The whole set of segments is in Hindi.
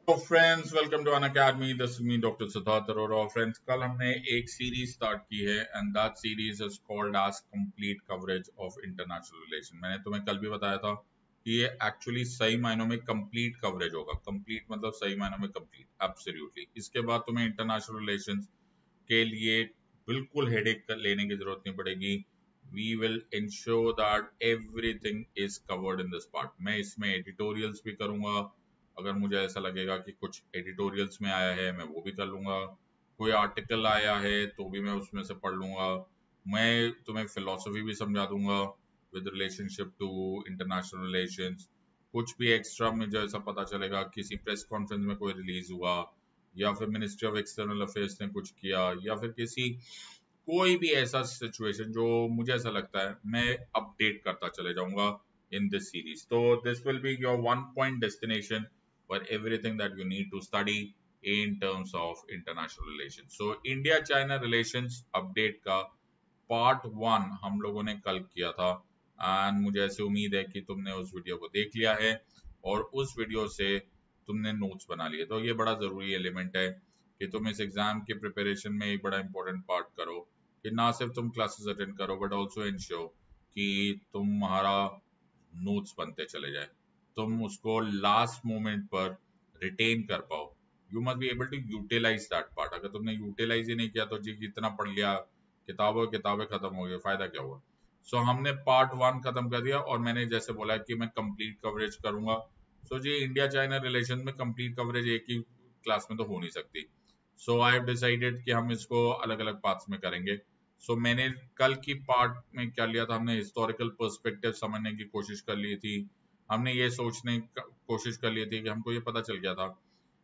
तो friends welcome to Unacademy this is me doctor Siddharth Arora. Friends कल हमने एक सीरीज स्टार्ट की है and that series is called as complete coverage of international relation. मैंने तुम्हें कल भी बताया था कि ये एक्चुअली सही मायनों में कंप्लीट कवरेज होगा। कंप्लीट मतलब सही मायनों में कंप्लीट, एब्सोल्युटली। इसके बाद तुम्हें इंटरनेशनल रिलेशंस के लिए बिल्कुल हेडेक लेने की जरूरत नहीं पड़ेगी। We will ensure that everything is covered in this part. मैं इसमें एडिटोरियल्स भी करूंगा, अगर मुझे ऐसा लगेगा कि कुछ एडिटोरियल्स में आया है मैं वो भी कर लूंगा। कोई आर्टिकल आया है तो भी मैं उसमें से पढ़ लूंगा। मैं तुम्हें फिलोसफी भी समझा दूंगा with relationship to international relations. कुछ भी एक्स्ट्रा मुझे ऐसा पता चलेगा, किसी प्रेस कॉन्फ्रेंस में कोई रिलीज हुआ या फिर मिनिस्ट्री ऑफ एक्सटर्नल अफेयर्स ने कुछ किया या फिर किसी कोई भी ऐसा सिचुएशन जो मुझे ऐसा लगता है मैं अपडेट करता चले जाऊंगा इन दिस सीरीज। तो this will be your one point destination for everything that you need to study in terms of international relations. So India China relations update का पार्ट वन हम लोगों ने कल किया था एंड मुझे ऐसे उम्मीद है कि तुमने उस वीडियो को देख लिया है और उस वीडियो से तुमने नोट्स बना लिए। तो ये बड़ा जरूरी एलिमेंट है कि तुम इस एग्जाम की प्रिपरेशन में एक बड़ा इंपॉर्टेंट पार्ट करो कि ना सिर्फ तुम क्लासेस अटेंड करो बट ऑल्सो इंश्योर कि तुम्हारा नोट्स बनते चले जाए, तुम उसको लास्ट मोमेंट पर रिटेन कर पाओ। You must be able to utilise that part. अगर तुमने यूटिलाइज ही नहीं किया तो जी कितना पढ़ लिया, किताबें किताबें खत्म हो गई, फायदा क्या हुआ। हमने पार्ट वन खत्म कर दिया और मैंने जैसे बोला कि मैं कंप्लीट कवरेज करूंगा। जी इंडिया चाइना रिलेशन में कंप्लीट कवरेज एक ही क्लास में तो हो नहीं सकती। आई हैव डिसाइडेड कि हम इसको अलग अलग पार्ट्स में करेंगे। मैंने कल की पार्ट में क्या लिया था, हमने हिस्टोरिकल पर्सपेक्टिव समझने की कोशिश कर ली थी। हमने ये सोचने की कोशिश कर ली थी कि हमको ये पता चल गया था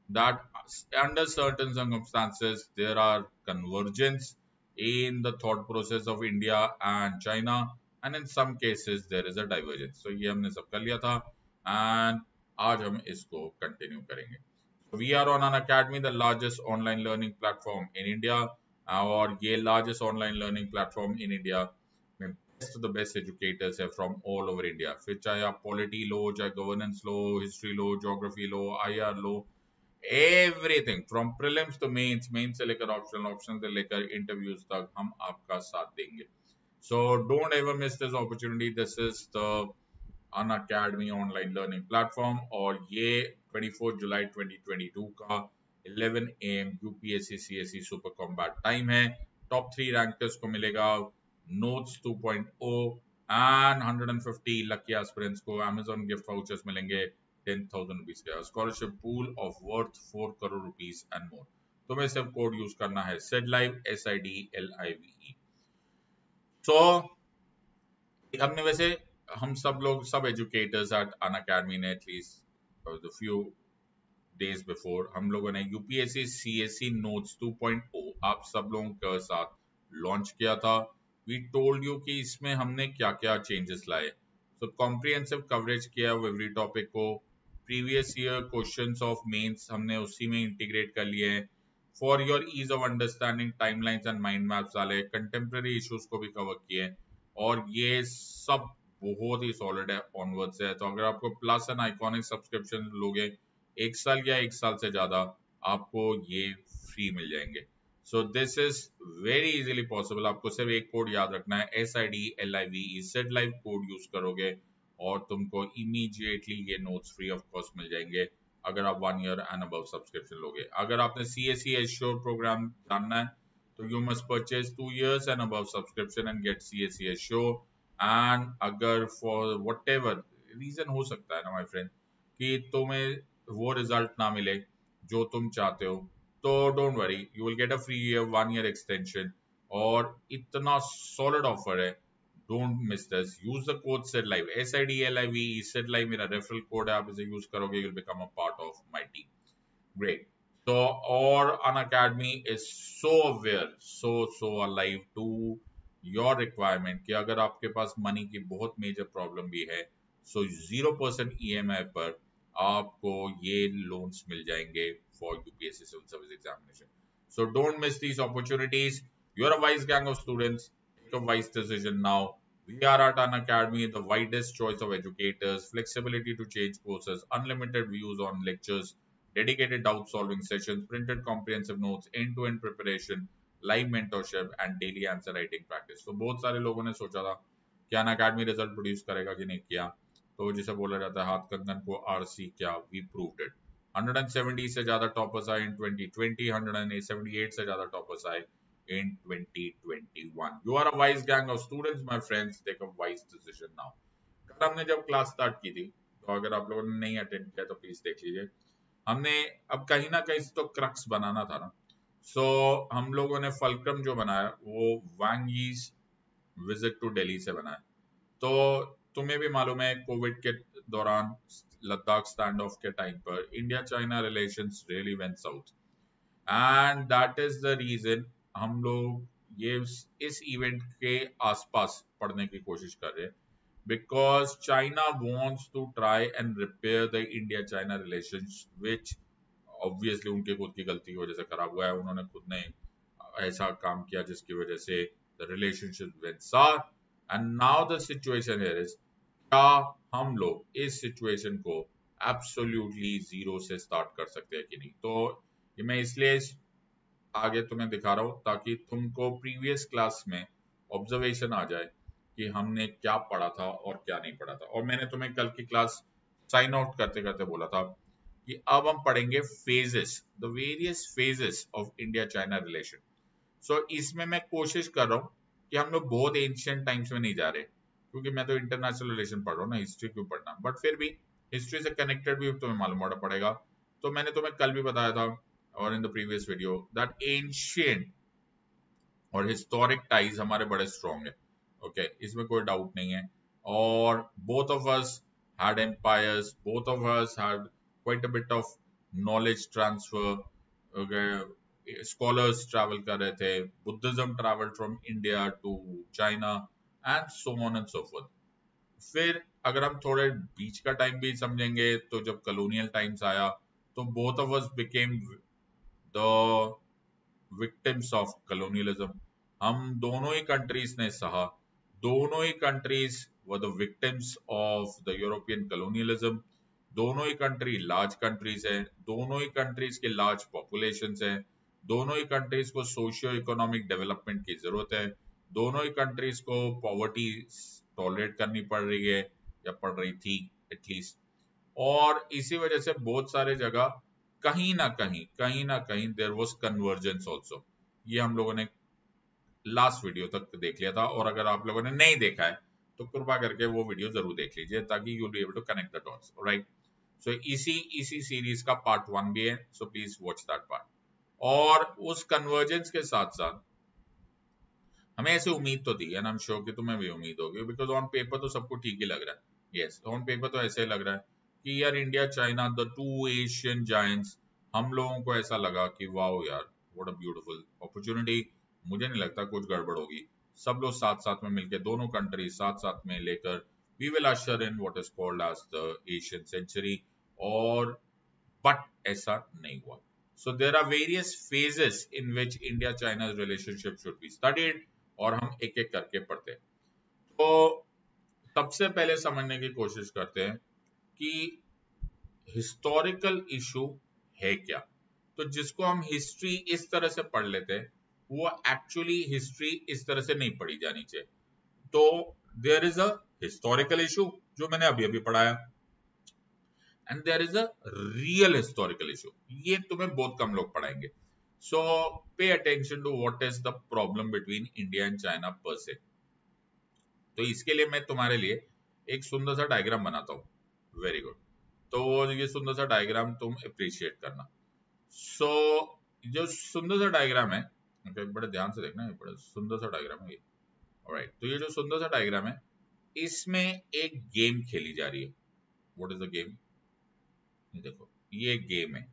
that under certain circumstances there are convergence in the thought process of India and China and in some cases there is a divergence. ये हमने सब कर लिया था and आज हम इसको कंटिन्यू करेंगे। We are on an academy, the largest online learning platform in India, और ये largest online learning platform in India में best to the best educators है फ्रॉम ऑल ओवर इंडिया। फिर चाहे आप पॉलिटी लो, चाहे गवर्नेंस लो, हिस्ट्री लो, ज्योग्राफी लो, आईआर लो, everything from prelims to mains, mains से लेकर ऑप्शनल, ऑप्शनल से लेकर इंटरव्यूज तक हम आपका साथ देंगे। Don't ever miss this opportunity. This is the Unacademy online learning platform और ये 24 जुलाई 2022 का 11 AM UPSC CSC super combat time है। टॉप 3 रैंकर्स को मिलेगा नोट्स 2.0 एंड 150 लकी एस्पिरेंट्स को Amazon गिफ्ट वाउचर्स मिलेंगे 10,000 रुपीज का। Scholarship pool of worth 4 crore rupees and more. तुम्हें सिर्फ कोड यूज करना है SIDLIVE SIDLIVE। सो हमने वैसे हम सब लोग सब एजुकेटर्स एट अन अकेडमी ने at least the few days before हम लोगों ने यूपीएससी सीएससी नोट्स 2.0 आप सब लोगों के साथ लॉन्च किया था। वी टोल्ड यू कि इसमें हमने क्या क्या चेंजेस लाए। कॉम्प्रिहेंसिव कवरेज किया एवरी टॉपिक को। Previous year questions of mains हमने उसी में इंटीग्रेट कर लिए हैं। For your ease of understanding timelines and mind maps डाले, कंटेम्प्रेरी इश्यूज को भी कवर किए और ये सब बहुत ही सॉलिड है ऑनवर्ड से। तो अगर आपको प्लस एंड आइकॉनिक सब्सक्रिप्शन लोगे एक साल या एक साल से ज्यादा, आपको ये फ्री मिल जाएंगे। This is very easily possible. आपको सिर्फ एक कोड याद रखना है SIDLIVE। SIDLIVE कोड यूज करोगे और तुमको इमीडिएटली ये नोट्स फ्री ऑफ कॉस्ट मिल जाएंगे अगर आप 1 ईयर एंड अबव सब्सक्रिप्शन लोगे। अगर आपने CSE एश्योर प्रोग्राम जानना है तो you must purchase 2 years and above subscription and get CSE assure. And अगर फॉर व्हाटएवर रीजन हो सकता है ना माय फ्रेंड कि तुम्हें वो रिजल्ट ना मिले जो तुम चाहते हो, तो don't worry, you will get a free year 1 year extension. और इतना सॉलिड ऑफर है, don't miss this. Use the code SIDLIVE SIDLIVE। SIDLIVE मेरा रेफरल कोड है, आप इसे यूज करोगे you will become a part of my team. Great. और Unacademy is so aware, so alive to your requirement कि अगर आपके पास मनी की बहुत मेजर प्रॉब्लम भी है 0% EMI पर आपको ये लोन्स मिल जाएंगे for UPSC civil service examination. Don't miss these opportunities. You are a wise gang of students, take a wise decision now. We are at an academy, the widest choice of educators, flexibility to change courses, unlimited views on lectures, dedicated doubt solving sessions, printed comprehensive notes, end to end preparation, live mentorship and daily answer writing practice. तो बहुत सारे लोगों ने सोचा था कि अनअकैडमी रिजल्ट प्रोड्यूस करेगा कि नहीं किया, तो जिसे बोला जाता है हाथ कंगन को आरसी क्या, वी प्रूव्ड इट। 170 से ज्यादा टॉपर्स आए इन 2020, 178 से ज्यादा टॉपर्स आए in 2021. You are a wise gang of students, my friends. Take a wise decision now. कल हमने जब क्लास स्टार्ट की थी, तो अगर आप लोगों ने नहीं अटेंड किया तो प्लीज देख लीजिए। हमने अब कहीं ना कहीं तो क्रक्स बनाना था ना, सो हम लोगों ने फलक्रम जो बनाया वो Wang Yi's visit to Delhi से बनाया। तो तुम्हें भी मालूम है कोविड के दौरान लद्दाख स्टैंड ऑफ के टाइम पर India China relations really went south, and that is the reason हम लोग ये इस इवेंट के आसपास पढ़ने की कोशिश कर रहे हैं, because China wants to try and repair the India China relations which obviously उनके खुद की गलती की वजह से खराब हुआ है। उन्होंने खुद ने ऐसा काम किया जिसकी वजह से the relationship went south, and now the situation here is क्या हम लोग इस सिचुएशन को एब्सोल्युटली जीरो से स्टार्ट कर सकते हैं कि नहीं। तो ये मैं इसलिए आगे तुम्हें दिखा रहा हूं ताकि तुमको प्रीवियस क्लास में ऑब्जर्वेशन आ जाए कि हमने क्या पढ़ा था और क्या नहीं पढ़ा था। और मैंने तुम्हें कल की क्लास साइन आउट करते करते बोला था कि अब हम पढ़ेंगे phases, the various phases of India China relation. So इसमें मैं कोशिश कर रहा हूं कि हम लोग बहुत एंशिएंट टाइम्स में नहीं जा रहे, क्योंकि मैं तो इंटरनेशनल रिलेशन पढ़ रहा हूँ ना, हिस्ट्री क्यों पढ़ना, बट फिर भी हिस्ट्री से कनेक्टेड भी तुम्हें मालूम होना पड़ेगा। तो मैंने तुम्हें कल भी बताया था और in the previous video that ancient और हिस्टोरिक टाइज हमारे बड़े स्ट्रॉन्ग है, ओके, इसमें कोई डाउट नहीं है। और both of us had empires, both of us had quite a bit of knowledge transfer, okay, scholars travel कर रहे थे, Buddhism travel from India to China and so on and so forth. फिर अगर हम थोड़े बीच का टाइम भी समझेंगे तो जब कॉलोनियल टाइम्स आया तो both of us became the victims of colonialism. हम दोनों ही कंट्रीज ने सहा, दोनों ही countries were the victims of the European colonialism. दोनों ही कंट्री लार्ज कंट्रीज हैं, दोनों ही कंट्रीज के लार्ज पॉपुलेशंस हैं, दोनों ही कंट्रीज को सोशियो इकोनॉमिक डेवलपमेंट की जरूरत है, दोनों ही कंट्रीज को पॉवर्टी टॉलरेट करनी पड़ रही है या पड़ रही थी एटलीस्ट। और इसी वजह से बहुत सारे जगह कहीं ना कहीं देयर वाज कन्वर्जेंस आल्सो। ये हम लोगों ने लास्ट वीडियो तक देख लिया था, और अगर आप लोगों ने नहीं देखा है तो कृपा करके वो वीडियो जरूर देख लीजिए ताकि you will be able to connect the dots, right. So इसी सीरीज का पार्ट 1 भी है, so please watch that part. और उस कन्वर्जेंस के साथ साथ हमें ऐसे उम्मीद तो थी, एंड आई एम श्योर कि तुम्हें भी उम्मीद होगी, बिकॉज ऑन पेपर तो सबको ठीक ही लग रहा है। यस, ऑन पेपर तो ऐसे लग रहा है कि यार India China the two Asian giants, हम लोगों को ऐसा लगा कि वाओ यार व्हाट अ ब्यूटीफुल अपॉर्चुनिटी। मुझे नहीं लगता कुछ गड़बड़ होगी, सब लोग साथ साथ में मिलकर दोनों कंट्री साथ साथ में लेकर we will usher in what is called as the Asian century. और बट ऐसा नहीं हुआ। So there are various phases in which India China relationship should be studied, और हम एक एक करके पढ़ते हैं। तो सबसे पहले समझने की कोशिश करते हैं कि हिस्टोरिकल इशू है क्या। तो जिसको हम हिस्ट्री इस तरह से पढ़ लेते हैं वो एक्चुअली हिस्ट्री इस तरह से नहीं पढ़ी जानी चाहिए। तो there is a historical issue जो मैंने अभी अभी पढ़ाया, and there is a real historical issue, ये तुम्हें बहुत कम लोग पढ़ाएंगे। So pay attention to what is the problem between India and China per se. तो इसके लिए मैं तुम्हारे लिए एक सुंदर सा डायग्राम बनाता हूं। Very good. तो ये सुंदर सा डायग्राम तुम अप्रिशिएट करना। सो जो सुंदर सा डायग्राम है, बड़े ध्यान से देखना, बड़ा सुंदर सा डायग्राम है ये। ऑलराइट, तो ये जो सुंदर सा डायग्राम है इसमें एक गेम खेली जा रही है। What is the game? देखो ये गेम है,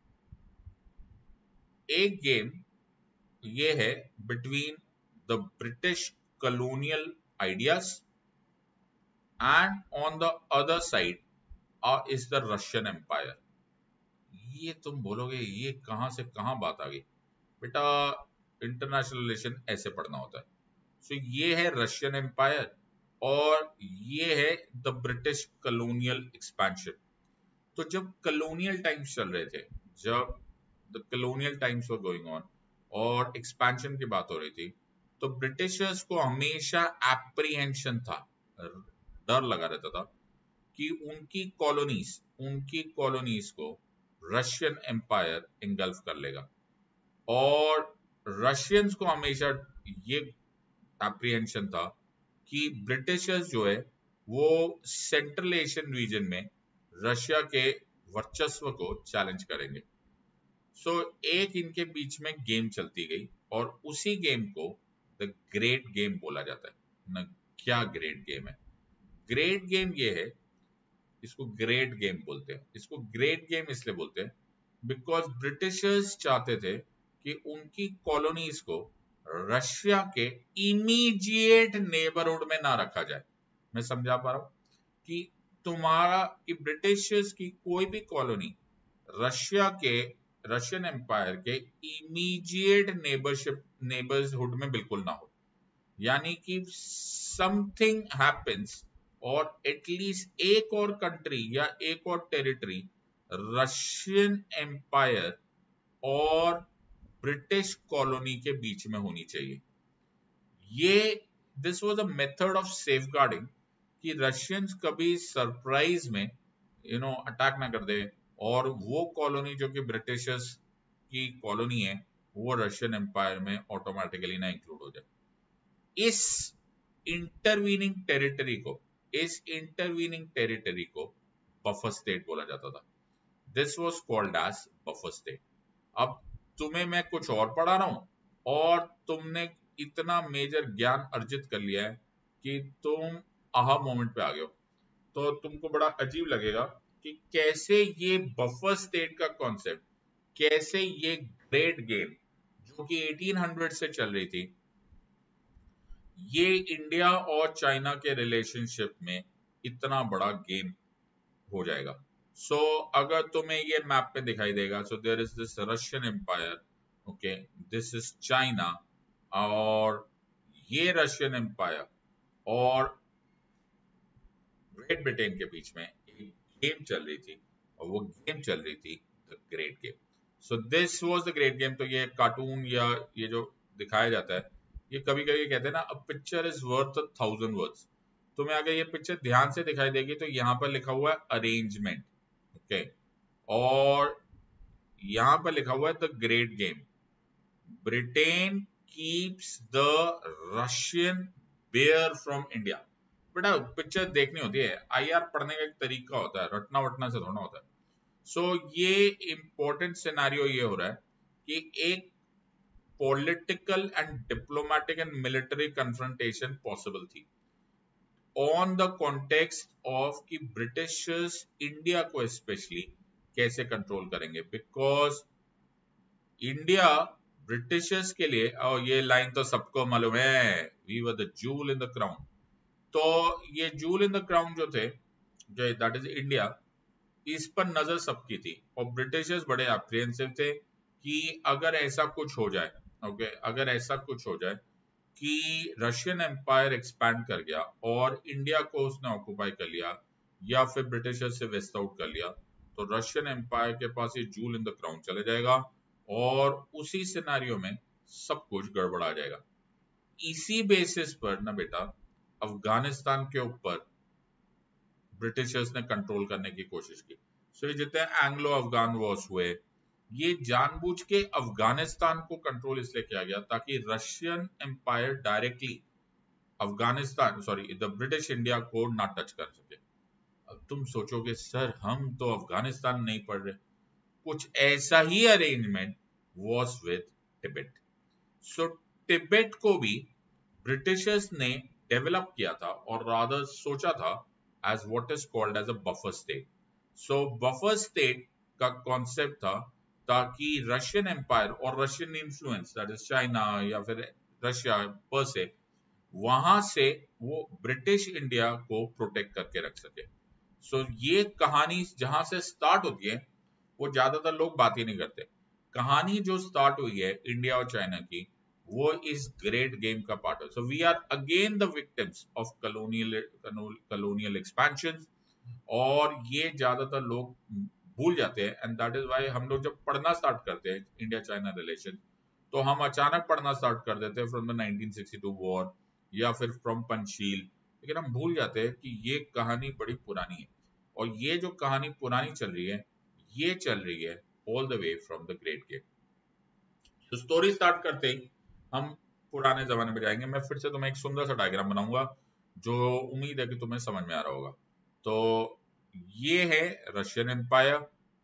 एक गेम ये है between the British colonial ideas and on the other side is the Russian empire. ये तुम बोलोगे ये कहां से कहां बात आ गई बेटा, इंटरनेशनल रिलेशन ऐसे पढ़ना होता है। सो ये है रशियन एम्पायर और ये है द ब्रिटिश कॉलोनियल एक्सपेंशन। तो जब कलोनियल टाइम्स चल रहे थे, जब the colonial times were going on और एक्सपेंशन की बात हो रही थी, तो ब्रिटिशर्स को हमेशा एप्रीहेंशन था, डर लगा रहता था कि उनकी कॉलोनीज को रशियन एम्पायर इंगल्फ कर लेगा। और रशियंस को हमेशा ये एप्रीहेंशन था कि ब्रिटिशर्स जो है वो सेंट्रल एशियन रीजन में रशिया के वर्चस्व को चैलेंज करेंगे। सो एक इनके बीच में गेम चलती गई और उसी गेम को द ग्रेट गेम बोला जाता है ना। क्या ग्रेट गेम है? ग्रेट गेम ये है, इसको ग्रेट गेम बोलते हैं। इसको ग्रेट गेम इसलिए बोलते हैं बिकॉज ब्रिटिशर्स चाहते थे कि उनकी कॉलोनीज को रशिया के इमीडिएट नेबरहुड में ना रखा जाए। मैं समझा पा रहा हूं कि कि ब्रिटिशर्स की कोई भी कॉलोनी रशियन एम्पायर के इमीडिएट नेबर्सहुड में बिल्कुल ना हो। यानी कि समथिंग हैपेंस और एटलीस्ट एक और कंट्री या एक और टेरिटरी रशियन एम्पायर और ब्रिटिश कॉलोनी के बीच में होनी चाहिए। ये this was a method of safeguarding कि रशियंस कभी सरप्राइज में अटैक ना कर दे और वो कॉलोनी जो कि ब्रिटिशर्स की कॉलोनी है वो रशियन एम्पायर में ऑटोमेटिकली ना इंक्लूड हो जाए। इस इंटरवीनिंग टेरिटरी को बफर स्टेट बोला जाता था। This was called as buffer state. अब तुम्हें मैं कुछ और पढ़ा रहा हूं और तुमने इतना मेजर ज्ञान अर्जित कर लिया है कि तुम आहा मोमेंट पे आ गए हो, तो तुमको बड़ा अजीब लगेगा कि कैसे ये बफर स्टेट का कॉन्सेप्ट, कैसे ये ग्रेट गेम जो कि 1800 से चल रही थी, ये इंडिया और चाइना के रिलेशनशिप में इतना बड़ा गेम हो जाएगा। सो अगर तुम्हें ये मैप पे दिखाई देगा, so there is this Russian empire, okay, this is China, और ये रशियन एम्पायर और ग्रेट ब्रिटेन के बीच में एक गेम चल रही थी और वो गेम चल रही थी the great game. So this was the great game. तो ये कार्टून या ये जो दिखाया जाता है, ये कभी कभी कहते हैं ना, a picture is worth 1,000 words. तुम्हें अगर ये पिक्चर ध्यान से दिखाई देगी तो यहाँ पर लिखा हुआ है अरेंजमेंट, ओके, और यहाँ पर लिखा हुआ है the great game. Britain keeps the Russian bear from India. बेटा पिक्चर देखनी होती है, आईआर पढ़ने का एक तरीका होता है, रटना वटना से थोड़ा होता है। सो ये इंपॉर्टेंट सिनेरियो ये हो रहा है कि एक political and diplomatic and military confrontation possible थी ऑन द कॉन्टेक्स्ट ऑफ कि ब्रिटिशर्स इंडिया को स्पेशली कैसे कंट्रोल करेंगे, बिकॉज इंडिया ब्रिटिशर्स के लिए, और ये लाइन तो सबको मालूम है, we were the jewel in the crown. तो ये जूल इन द क्राउन जो थे, दैट इज इंडिया, इस पर नजर सबकी थी और ब्रिटिशर्स बड़े एप्रिहेंसिव थे कि अगर ऐसा कुछ हो जाए, ओके, अगर ऐसा कुछ हो जाए कि रशियन एम्पायर एक्सपैंड कर गया और इंडिया को उसने ऑक्युपाई कर लिया या फिर ब्रिटिशर्स से वेस्ट आउट कर लिया, तो रशियन एम्पायर के पास ये जूल इन द क्राउन चले जाएगा और उसी सिनेरियो में सब कुछ गड़बड़ा जाएगा। इसी बेसिस पर ना बेटा अफगानिस्तान के ऊपर ब्रिटिशर्स ने कंट्रोल करने की कोशिश की। सो ये जितने एंग्लो अफगान वॉर्स हुए, ये जानबूझ के अफगानिस्तान को कंट्रोल इसलिए किया गया ताकि Russian empire directly the British India को ना टच कर सके। अब तुम सोचोगे सर हम तो अफगानिस्तान नहीं पढ़ रहे, कुछ ऐसा ही arrangement was with Tibet. So तिब्बत को भी ब्रिटिशर्स ने डेवलप किया था और रादर सोचा था as what is called as a buffer state. So buffer state का कॉन्सेप्ट था ताकि रशियन एम्पायर और Russian influence, that is China या फिर रशिया पर से, वहां से वो ब्रिटिश इंडिया को प्रोटेक्ट करके रख सके। सो ये कहानी जहां से स्टार्ट होती है वो ज्यादातर लोग बात ही नहीं करते। कहानी जो स्टार्ट हुई है इंडिया और चाइना की, वो इस ग्रेट गेम का पार्ट है। So we are again the victims of colonial expansion और ये ज्यादातर लोग भूल जाते हैं, एंड दैट इज व्हाई हम लोग जब पढ़ना स्टार्ट करते हैं इंडिया चाइना रिलेशन, तो हम अचानक पढ़ना स्टार्ट कर देते हैं फ्रॉम द 1962 वॉर या फिर फ्रॉम पंचशील, लेकिन हम भूल जाते हैं कि ये कहानी बड़ी पुरानी है, और ये जो कहानी पुरानी चल रही है, ये चल रही है all the way from the great gate. तो स्टोरी स्टार्ट करते ही हम पुराने जमाने में जाएंगे। मैं फिर से तुम्हें एक सुंदर सा डायग्राम बनाऊंगा जो उम्मीद है कि तुम्हें समझ में आ रहा होगा। तो ये है रशियन एम्पायर।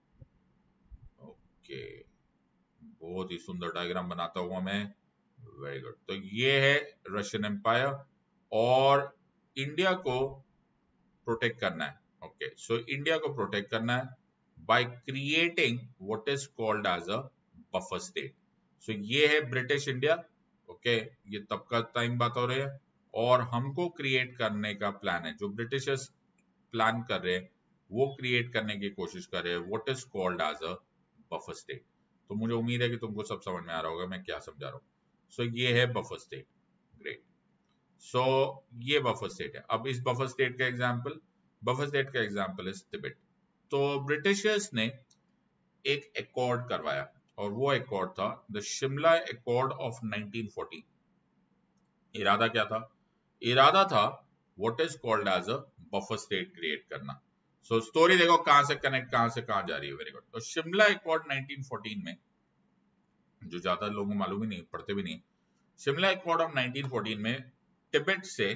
ओके, बहुत ही सुंदर डायग्राम बनाता हुआ मैं, वेरी गुड। तो ये है रशियन एम्पायर, और इंडिया को प्रोटेक्ट करना है। ओके, सो इंडिया को प्रोटेक्ट करना है by creating what is called as a buffer state. So ये है ब्रिटिश इंडिया। ओके, ये तब का टाइम बात हो रही है, और हमको क्रिएट करने का प्लान है, जो ब्रिटिशर्स प्लान कर रहे हैं वो क्रिएट करने की कोशिश कर रहे हैं what is called as a buffer state. तो मुझे उम्मीद है कि तुमको सब समझ में आ रहा होगा मैं क्या समझा रहा हूँ। सो ये है बफर स्टेट, ग्रेट। सो ये बफर स्टेट है। अब इस बफर स्टेट का एग्जांपल, बफर स्टेट का एग्जांपल इज तिब्बत। तो ब्रिटिशर्स ने एक एकॉर्ड करवाया, और वो एकॉर्ड था द शिमला एकॉर्ड ऑफ 1914। इरादा क्या था? इरादा था what is called as a buffer state create करना। सो स्टोरी देखो कहां से कनेक्ट, कहां से कहां जा रही है। Very good. तो शिमला एकॉर्ड 1914 में, जो ज्यादा लोगों को मालूम ही नहीं, पढ़ते भी नहीं, शिमला एकॉर्ड ऑफ 1914 में तिब्बत से,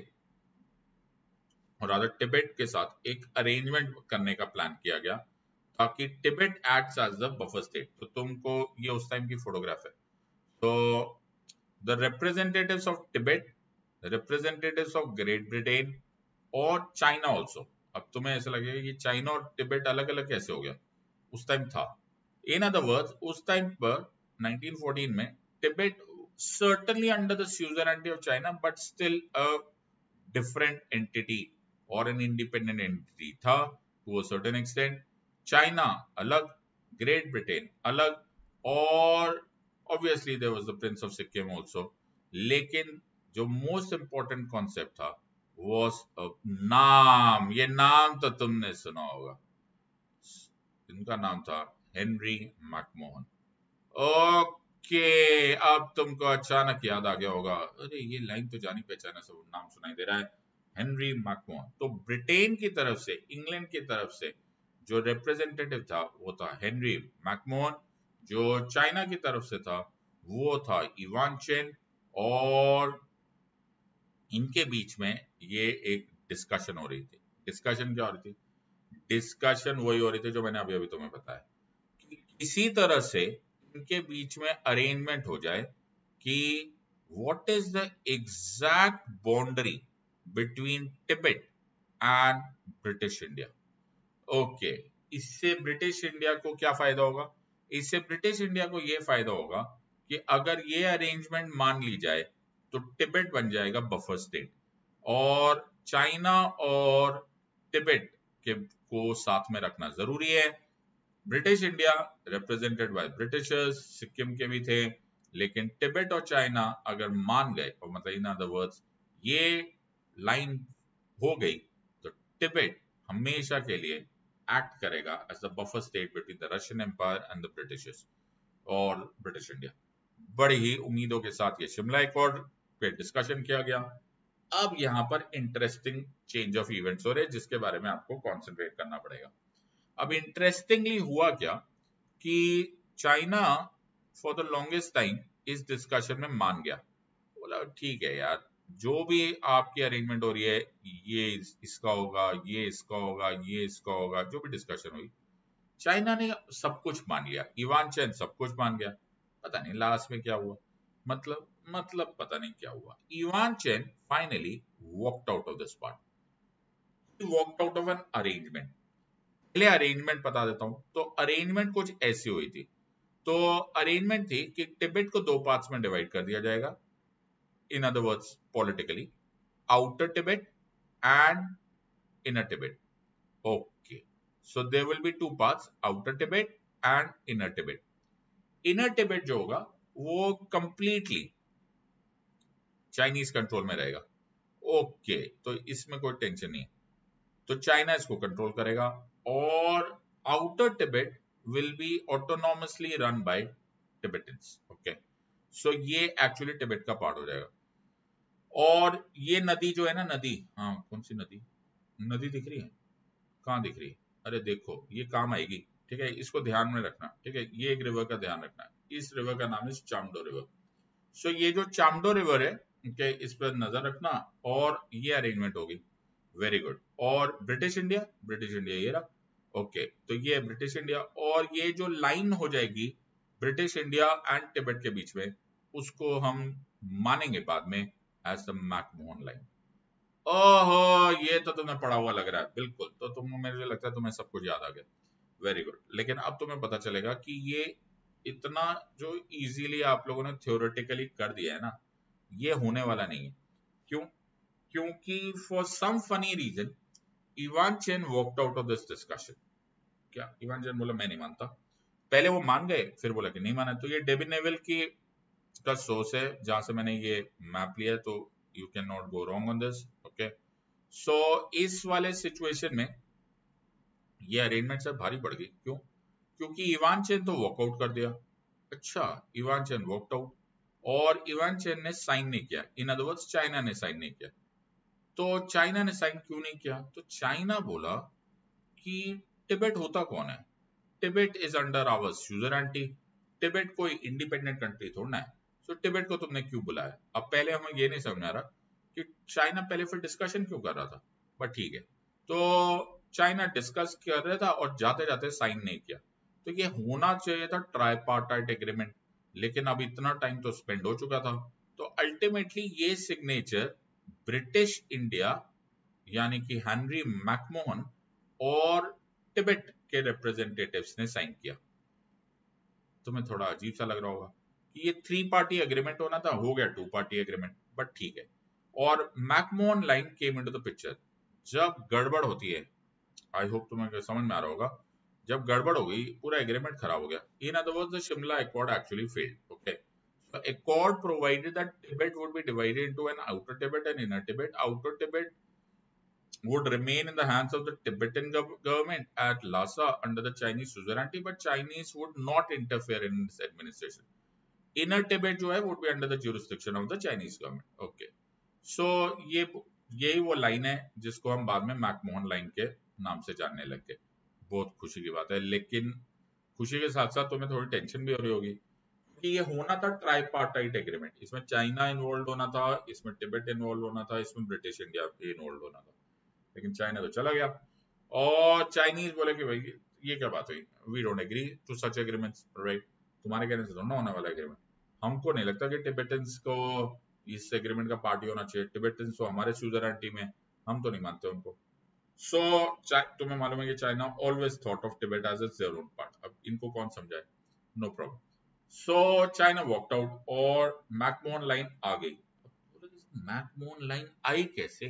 और रादर तिब्बत के साथ एक अरेंजमेंट करने का प्लान किया गया, ताकि Tibet acts as the buffer state. तो तुमको ये उस टाइम की फोटोग्राफ है। तो the representatives of Tibet, representatives of great Britain और चाइना ऑल्सो। अब तुम्हें ऐसा लगेगा कि चाइना और तिब्बत अलग अलग कैसे हो गया, उस टाइम था। इन अदर वर्ड्स, उस टाइम पर 1914 में तिब्बत certainly under the suzerainty of China, but still a different entity or an independent entity था to a certain extent। China अलग, ग्रेट ब्रिटेन अलग, और obviously there was the Prince of Sikkim also। लेकिन जो मोस्ट इंपॉर्टेंट कॉन्सेप्ट था was a नाम। ये नाम तो तुमने सुना होगा, इनका नाम था हेनरी मैकमोहन। ओके, अब तुमको अचानक याद आ गया होगा, अरे ये लाइन तो जानी पहचाना सब नाम सुनाई दे रहा है, हेनरी मैकमोहन। तो ब्रिटेन की तरफ से, इंग्लैंड की तरफ से जो रिप्रेजेंटेटिव था वो था हेनरी मैकमोहन, जो चाइना की तरफ से था वो था इवान चेन, और इनके बीच में ये एक डिस्कशन हो रही थी। डिस्कशन क्या हो रही थी? डिस्कशन वही हो रही थी जो मैंने अभी अभी तुम्हें बताया, कि किसी तरह से इनके बीच में अरेंजमेंट हो जाए कि what is the exact boundary between Tibet and British India. Okay, इससे ब्रिटिश इंडिया को क्या फायदा होगा? इससे ब्रिटिश इंडिया को यह फायदा होगा कि अगर ये अरेंजमेंट मान ली जाए तो तिब्बत बन जाएगा बफर स्टेट, और चाइना और तिब्बत के को साथ में रखना जरूरी है। British India represented by Britishers, Sikkim के भी थे, लेकिन तिब्बत और चाइना अगर मान गए, और मतलब इन अदर वर्ड्स ये लाइन हो गई, तो तिब्बत हमेशा के लिए एक्ट करेगा as the buffer state between the Russian empire and the Britishers और ब्रिटिश इंडिया। बड़ी ही उम्मीदों के साथ ये शिमला एकॉर्ड पे डिस्कशन किया गया। अब यहाँ पर इंटरेस्टिंग चेंज ऑफ इवेंट्स हो रहे हैं जिसके बारे में आपको कॉन्सेंट्रेट करना पड़ेगा। अब इंटरेस्टिंगली हुआ क्या कि China for the longest time इस डिस्कशन में मान गया, बोला ठीक है यार, जो भी आपकी अरेंजमेंट हो रही है, ये इसका होगा, ये इसका होगा, ये इसका होगा, जो भी डिस्कशन हुई, चाइना ने सब कुछ मान लिया, इवान चैन सब कुछ मान गया। पता नहीं लास्ट में क्या हुआ, मतलब पता नहीं क्या हुआ। Ivan Chen finally walked out of the spot, walked out of an arrangement. पहले अरेंजमेंट बता देता हूं। तो अरेंजमेंट कुछ ऐसी हुई थी। तो अरेंजमेंट थी कि तिब्बत को दो पार्ट्स में डिवाइड कर दिया जाएगा, in other words politically, outer Tibet and inner Tibet. Okay, so there will be two parts, outer Tibet and inner Tibet. Inner Tibet जो होगा वो कंप्लीटली चाइनीज कंट्रोल में रहेगा। ओके, तो इसमें कोई टेंशन नहीं है। तो चाइना इसको कंट्रोल करेगा और outer Tibet will be autonomously run by Tibetans. Okay, so ये एक्चुअली टिबेट का पार्ट हो जाएगा। और ये नदी जो है ना, नदी, हाँ कौन सी नदी, नदी दिख रही है, कहाँ दिख रही है, अरे देखो ये काम आएगी, ठीक है, इसको ध्यान में रखना, ठीक है, ये एक रिवर का ध्यान रखना है, इस रिवर का नाम है चामडो रिवर। सो ये जो चामडो रिवर है, okay, इस पर नजर रखना, और ये अरेंजमेंट होगी, वेरी गुड। और ब्रिटिश इंडिया, ब्रिटिश इंडिया ये रहा, ओके, तो ये है ब्रिटिश इंडिया, और ये जो लाइन हो जाएगी ब्रिटिश इंडिया एंड तिब्बत के बीच में, उसको हम मानेंगे बाद में एज द मैकमोहन लाइन। ओहो, ये तो तुम्हें पढ़ा हुआ लग रहा है, बिल्कुल, तो तुम, मुझे लगता है तुम्हें सब कुछ याद आ गया, वेरी गुड। लेकिन अब तुम्हें पता चलेगा कि ये इतना जो इजीली आप लोगों ने थ्योरेटिकली कर दिया है ना, ये होने वाला नहीं है। क्यों? क्योंकि for some funny reason Ivan Chen walked out of this discussion. क्या इवान चेन बोला मैं नहीं मानता, पहले वो मान गए, फिर बोला कि नहीं माना। तो ये डेविड नेविल की का सोर्स है जहां से मैंने ये मैप लिया, तो you can not go wrong on this. Okay, so इस वाले सिचुएशन में ये अरेंजमेंट से भारी पड़ गई। क्यों? क्योंकि इवान चेन तो वॉकआउट कर दिया। अच्छा, इवान चेन वॉकड आउट, और इवान चेन ने साइन नहीं किया, इन अदर वर्ड्स चाइना ने साइन नहीं किया। तो चाइना ने साइन क्यों नहीं किया? तो चाइना बोला कि तिब्बत होता कौन है, Tibet is under our suzerainty, तिब्बत कोई इंडिपेंडेंट कंट्री थोड़ा ना है, तो तिब्बत को तुमने क्यों बुलाया? अब पहले हमें ये नहीं समझ आ रहा कि चाइना पहले फिर डिस्कशन क्यों कर रहा था, बट ठीक है। तो चाइना डिस्कस कर रहा था और जाते जाते साइन नहीं किया, तो ये होना चाहिए था ट्राइपार्टाइट एग्रीमेंट, लेकिन अब इतना टाइम तो स्पेंड हो चुका था। तो अल्टीमेटली ये सिग्नेचर ब्रिटिश इंडिया यानी कि हेनरी मैकमोहन और तिब्बत के रिप्रेजेंटेटिव्स ने साइन किया। तुम्हें थोड़ा अजीब सा लग रहा होगा कि ये 3 पार्टी एग्रीमेंट होना था, हो गया 2 पार्टी एग्रीमेंट, बट ठीक है। और McMahon line came into the picture जब गड़बड़ होती है। आई होप तुम्हें समझ में आ रहा होगा, जब गड़बड़ हो गई पूरा एग्रीमेंट खराब हो गया। In other words the Shimla accord actually failed. Okay, so accord provided that Tibet would be divided into an outer Tibet and inner Tibet. Outer Tibet would remain in the hands of the Tibetan government at Lhasa under the Chinese suzerainty, but Chinese would not interfere in its administration. Inner Tibet जो है would be under the jurisdiction of the Chinese government. Okay, so यही वो लाइन है जिसको हम बाद में मैकमोहन लाइन के नाम से जानने लग गए। बहुत खुशी की बात है, लेकिन खुशी के साथ साथ तुम्हें थोड़ी टेंशन भी हो रही होगी कि ये होना था ट्राइपार्टाइट एग्रीमेंट, इसमें चाइना इन्वॉल्व होना था, इसमें तिब्बत इन्वॉल्व होना था, इसमें ब्रिटिश इंडिया भी इन्वॉल्व होना था, लेकिन चाइना तो चला गया। और चाइनीज बोले कि भाई ये क्या बात हुई, we don't agree to such agreements, right, तुम्हारे कहने से दोनों होने वाला एग्रीमेंट। हमको नहीं लगता कि टिबेटन्स को इस एग्रीमेंट का पार्टी होना चाहिए, टिबेटन्स तो हमारे स्यूजरनिटी में, हम तो नहीं मानते उनको। सो तुम्हें मालूम है कि China always thought of Tibet as their own part. अब इनको कौन समझाए, no problem. So China walked out और मैकमोहन लाइन आ गई। मैकमोहन लाइन आई कैसे?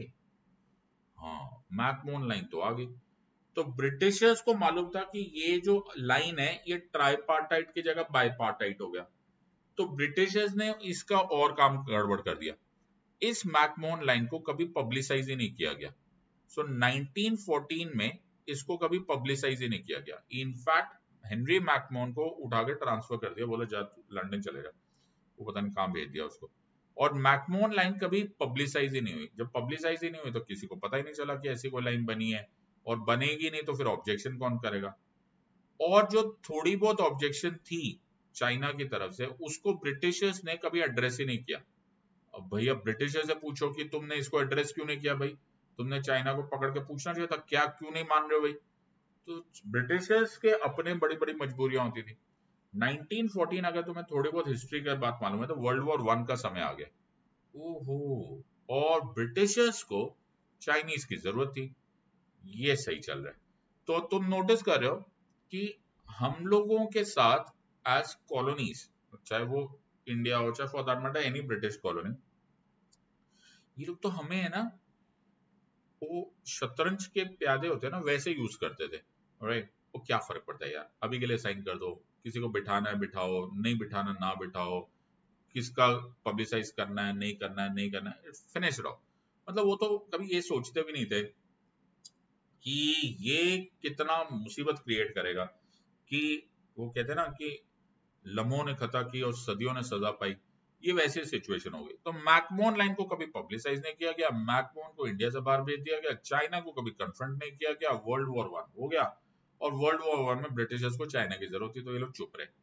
हाँ, मैकमोहन लाइन तो आ गई। तो ब्रिटिशर्स को मालूम था कि ये जो लाइन है ये ट्राइपार्टाइट की जगह बाइपार्टाइट हो गया, तो ब्रिटिशर्स ने इसका और काम गड़बड़ कर दिया। इस मैकमोहन लाइन को कभी पब्लिसाइज ही नहीं किया गया। सो 1914 में इसको कभी पब्लिसाइज ही नहीं किया गया। इनफैक्ट हेनरी मैकमोहन को उठा के ट्रांसफर कर दिया, बोला जा लंदन चलेगा, वो पता नहीं कहां भेज दिया उसको। और मैकमोहन लाइन कभी पब्लिसाइज ही नहीं हुई। जब पब्लिसाइज ही नहीं हुई तो किसी को पता ही नहीं चला कि ऐसी कोई लाइन बनी है, और बनेगी नहीं तो फिर ऑब्जेक्शन कौन करेगा। और जो थोड़ी बहुत ऑब्जेक्शन थी चाइना की तरफ से, उसको ब्रिटिशर्स ने कभी एड्रेस ही नहीं किया। अब भैया ब्रिटिशर्स से पूछो कि तुमने इसको एड्रेस क्यों नहीं किया, भाई तुमने चाइना को पकड़ के पूछना चाहिए था, क्या क्यों नहीं मान रहे हो भाई। तो ब्रिटिशर्स के अपने बड़ी बड़ी मजबूरियां होती थी। 1914 अगर तुम्हें थोड़ी बहुत हिस्ट्री की बात मालूम है तो वर्ल्ड वॉर 1 का समय आ गया। ओहो, और ब्रिटिशर्स को चाइनीज की जरूरत थी, ये सही चल रहा है। तो तुम नोटिस कर रहे हो कि हम लोगों के साथ एज कॉलोनीज, चाहे वो इंडिया हो चाहे for that matter any British colony, ये लोग तो हमें है ना वो शतरंज के प्यादे होते हैं ना वैसे यूज करते थे, राइट। वो क्या फर्क पड़ता है यार, अभी के लिए साइन कर दो, किसी को बिठाना है बिठाओ, नहीं बिठाना ना बिठाओ, किसका पब्लिसाइज करना है नहीं करना है नहीं करना है, फिनिश रहो। मतलब वो तो कभी ये सोचते भी नहीं थे कि ये कितना मुसीबत क्रिएट करेगा कि वो कहते हैं ना कि लम्हों ने खता की और सदियों ने सजा पाई, ये वैसे सिचुएशन हो गई। तो मैकमोहन लाइन को कभी पब्लिसाइज नहीं किया गया, मैकमोहन को इंडिया से बाहर भेज दिया गया, चाइना को कभी कन्फ्रंट नहीं किया गया, वर्ल्ड वॉर 1 हो गया और वर्ल्ड वॉर 1 में ब्रिटिशर्स को चाइना की जरूरत थी तो ये लोग चुप रहे।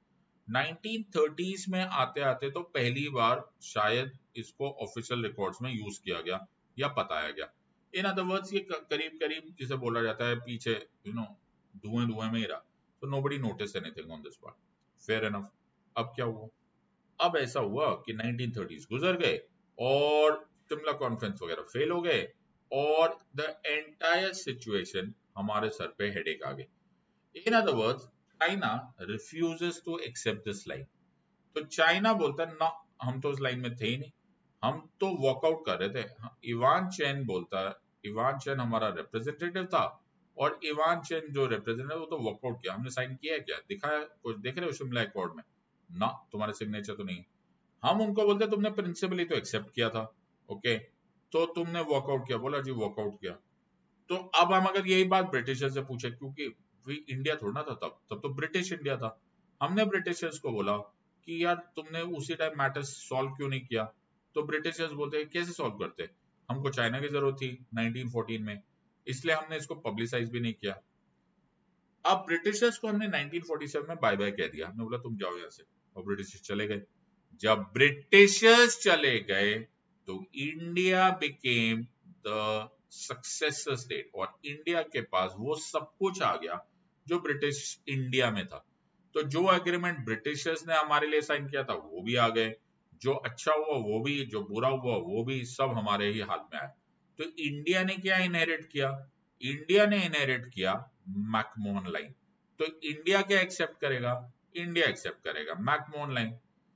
1930s में आते आते तो पहली बार शायद इसको ऑफिशियल रिकॉर्ड्स में यूज किया गया या बताया गया। इन अदर वर्ड्स ये करीब करीब जिसे बोला जाता है पीछे धुएं धुएं में ही रहा, तो nobody notice anything on this part. Fair enough. अब क्या हुआ? अब ऐसा हुआ कि 1930s गुजर गए और शिमला कॉन्फ्रेंस वगैरह फेल हो गए और द एंटायर सिचुएशन हमारे सर पे हेडेक आ गई। In other words China refuses to accept this line. तो चाइना बोलता है ना, हम तो उस लाइन में थे ही नहीं, हम तो वॉकआउट कर रहे थे। इवान चेन बोलता है, इवान चेन हमारा रिप्रेजेंटेटिव था और इवान चेन जो रिप्रेजेंटेटिव वो तो वॉकआउट किया। हमने साइन किया है क्या? दिखाया कुछ? देख रहे हो शिमला अकॉर्ड में? ना, तुम्हारे सिग्नेचर तो नहीं। हम उनको बोलते तुमने प्रिंसिपली तो एक्सेप्ट किया था, ओके, तो तुमने वॉकआउट किया। बोला जी वॉकआउट किया। तो अब हम अगर यही बात ब्रिटिशर से पूछे, क्योंकि इंडिया थोड़ा ना था तब तो ब्रिटिश इंडिया था, हमने ब्रिटिशर्स को बोला कि यार तुमने उसी टाइम मैटर सॉल्व क्यों नहीं किया, तो ब्रिटिशर्स बोलते हैं कैसे सॉल्व करते, हमको चाइना की जरूरत थी 1914 में, इसलिए हमने इसको पब्लिसाइज भी नहीं किया। अब ब्रिटिशर्स को हमने 1947 में बाय बाय कह दिया, हमने बोला तुम जाओ यहाँ से, और ब्रिटिशर्स चले गए। जब ब्रिटिशर्स चले गए तो India became the successor state और इंडिया के पास वो सब कुछ आ गया जो ब्रिटिश इंडिया में था। तो जो एग्रीमेंट ब्रिटिशर्स ने हमारे लिए साइन किया था वो भी आ गए, जो अच्छा हुआ वो भी, जो बुरा हुआ वो भी, सब हमारे ही हाथ में आया। तो इंडिया ने क्या इनहेरिट किया? इंडिया ने इनहेरिट किया मैकमोहन लाइन। तो इंडिया क्या एक्सेप्ट करेगा? इंडिया एक्सेप्ट करेगा मैकमोहन लाइन।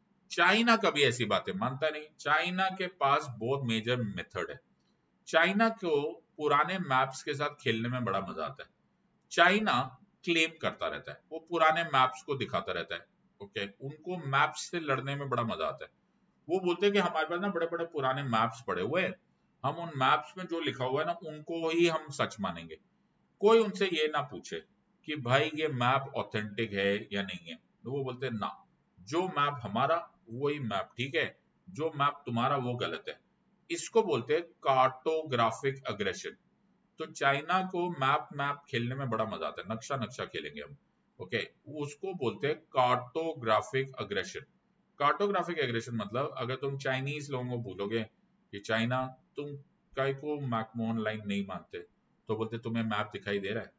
चाइना कभी ऐसी बातें मानता नहीं। चाइना के पास बहुत मेजर मेथड है। चाइना को पुराने मैप्स के साथ खेलने में बड़ा मजा आता है। चाइना क्लेम करता रहता है, वो पुराने मैप्स को दिखाता रहता है, ओके, उनको मैप्स से लड़ने में बड़ा मजा आता है। वो बोलते हैं कि हमारे पास ना बड़े बड़े पुराने मैप्स पड़े हुए हैं, हम उन मैप्स में जो लिखा हुआ है ना उनको ही हम सच मानेंगे। कोई उनसे ये ना पूछे कि भाई ये मैप ऑथेंटिक है या नहीं है, तो वो बोलते हैं ना, जो मैप हमारा वही मैप ठीक है, जो मैप तुम्हारा वो गलत है। इसको बोलते हैं कार्टोग्राफिक अग्रेशन। तो चाइना को मैप मैप खेलने में बड़ा मजा आता है, नक्शा नक्शा खेलेंगे हम, ओके, उसको बोलते हैं कार्टोग्राफिक अग्रेशन। कार्टोग्राफिक एग्रेशन मतलब अगर तुम चाइनीज लोगों को बोलोगे कि चाइना तुम काय को मैकमोहन लाइन नहीं मानते, तो बोलते तुम्हें मैप दिखाई दे रहा है,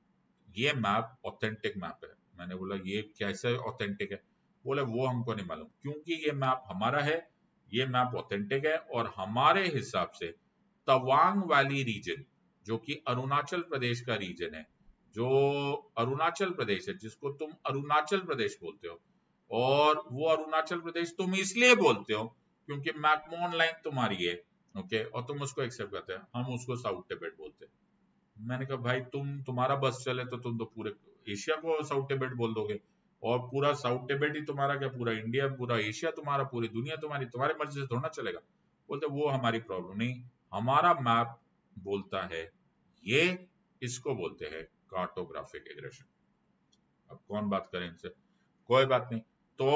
ये मैप ऑथेंटिक मैप है। मैंने बोला ये कैसे ऑथेंटिक है? बोले वो हमको नहीं मालूम, क्योंकि ये मैप हमारा है, ये मैप ऑथेंटिक है और हमारे हिसाब से तवांग वैली रीजन जो कि अरुणाचल प्रदेश का रीजन है, जो अरुणाचल प्रदेश है जिसको तुम अरुणाचल प्रदेश बोलते हो, और वो अरुणाचल प्रदेश तुम इसलिए बोलते हो क्योंकि मैकमोहन लाइन तुम्हारी है, ओके, और तुम उसको एक्सेप्ट करते हैं, हम उसको साउथ टिबेट बोलते हैं। मैंने कहा भाई तुम्हारा बस चले तो तुम तो पूरे एशिया को साउथ टिबेट बोल दोगे, और पूरा साउथ टिबेट ही तुम्हारा क्या, पूरा इंडिया, पूरा एशिया तुम्हारा, पूरी दुनिया तुम्हारी, तुम्हारे मर्जी से थोड़ा ना चलेगा। बोलते वो हमारी प्रॉब्लम नहीं, हमारा मैप बोलता है ये, इसको बोलते हैं कार्टोग्राफिक एग्रेशन। अब कौन बात करें इनसे, कोई बात नहीं। तो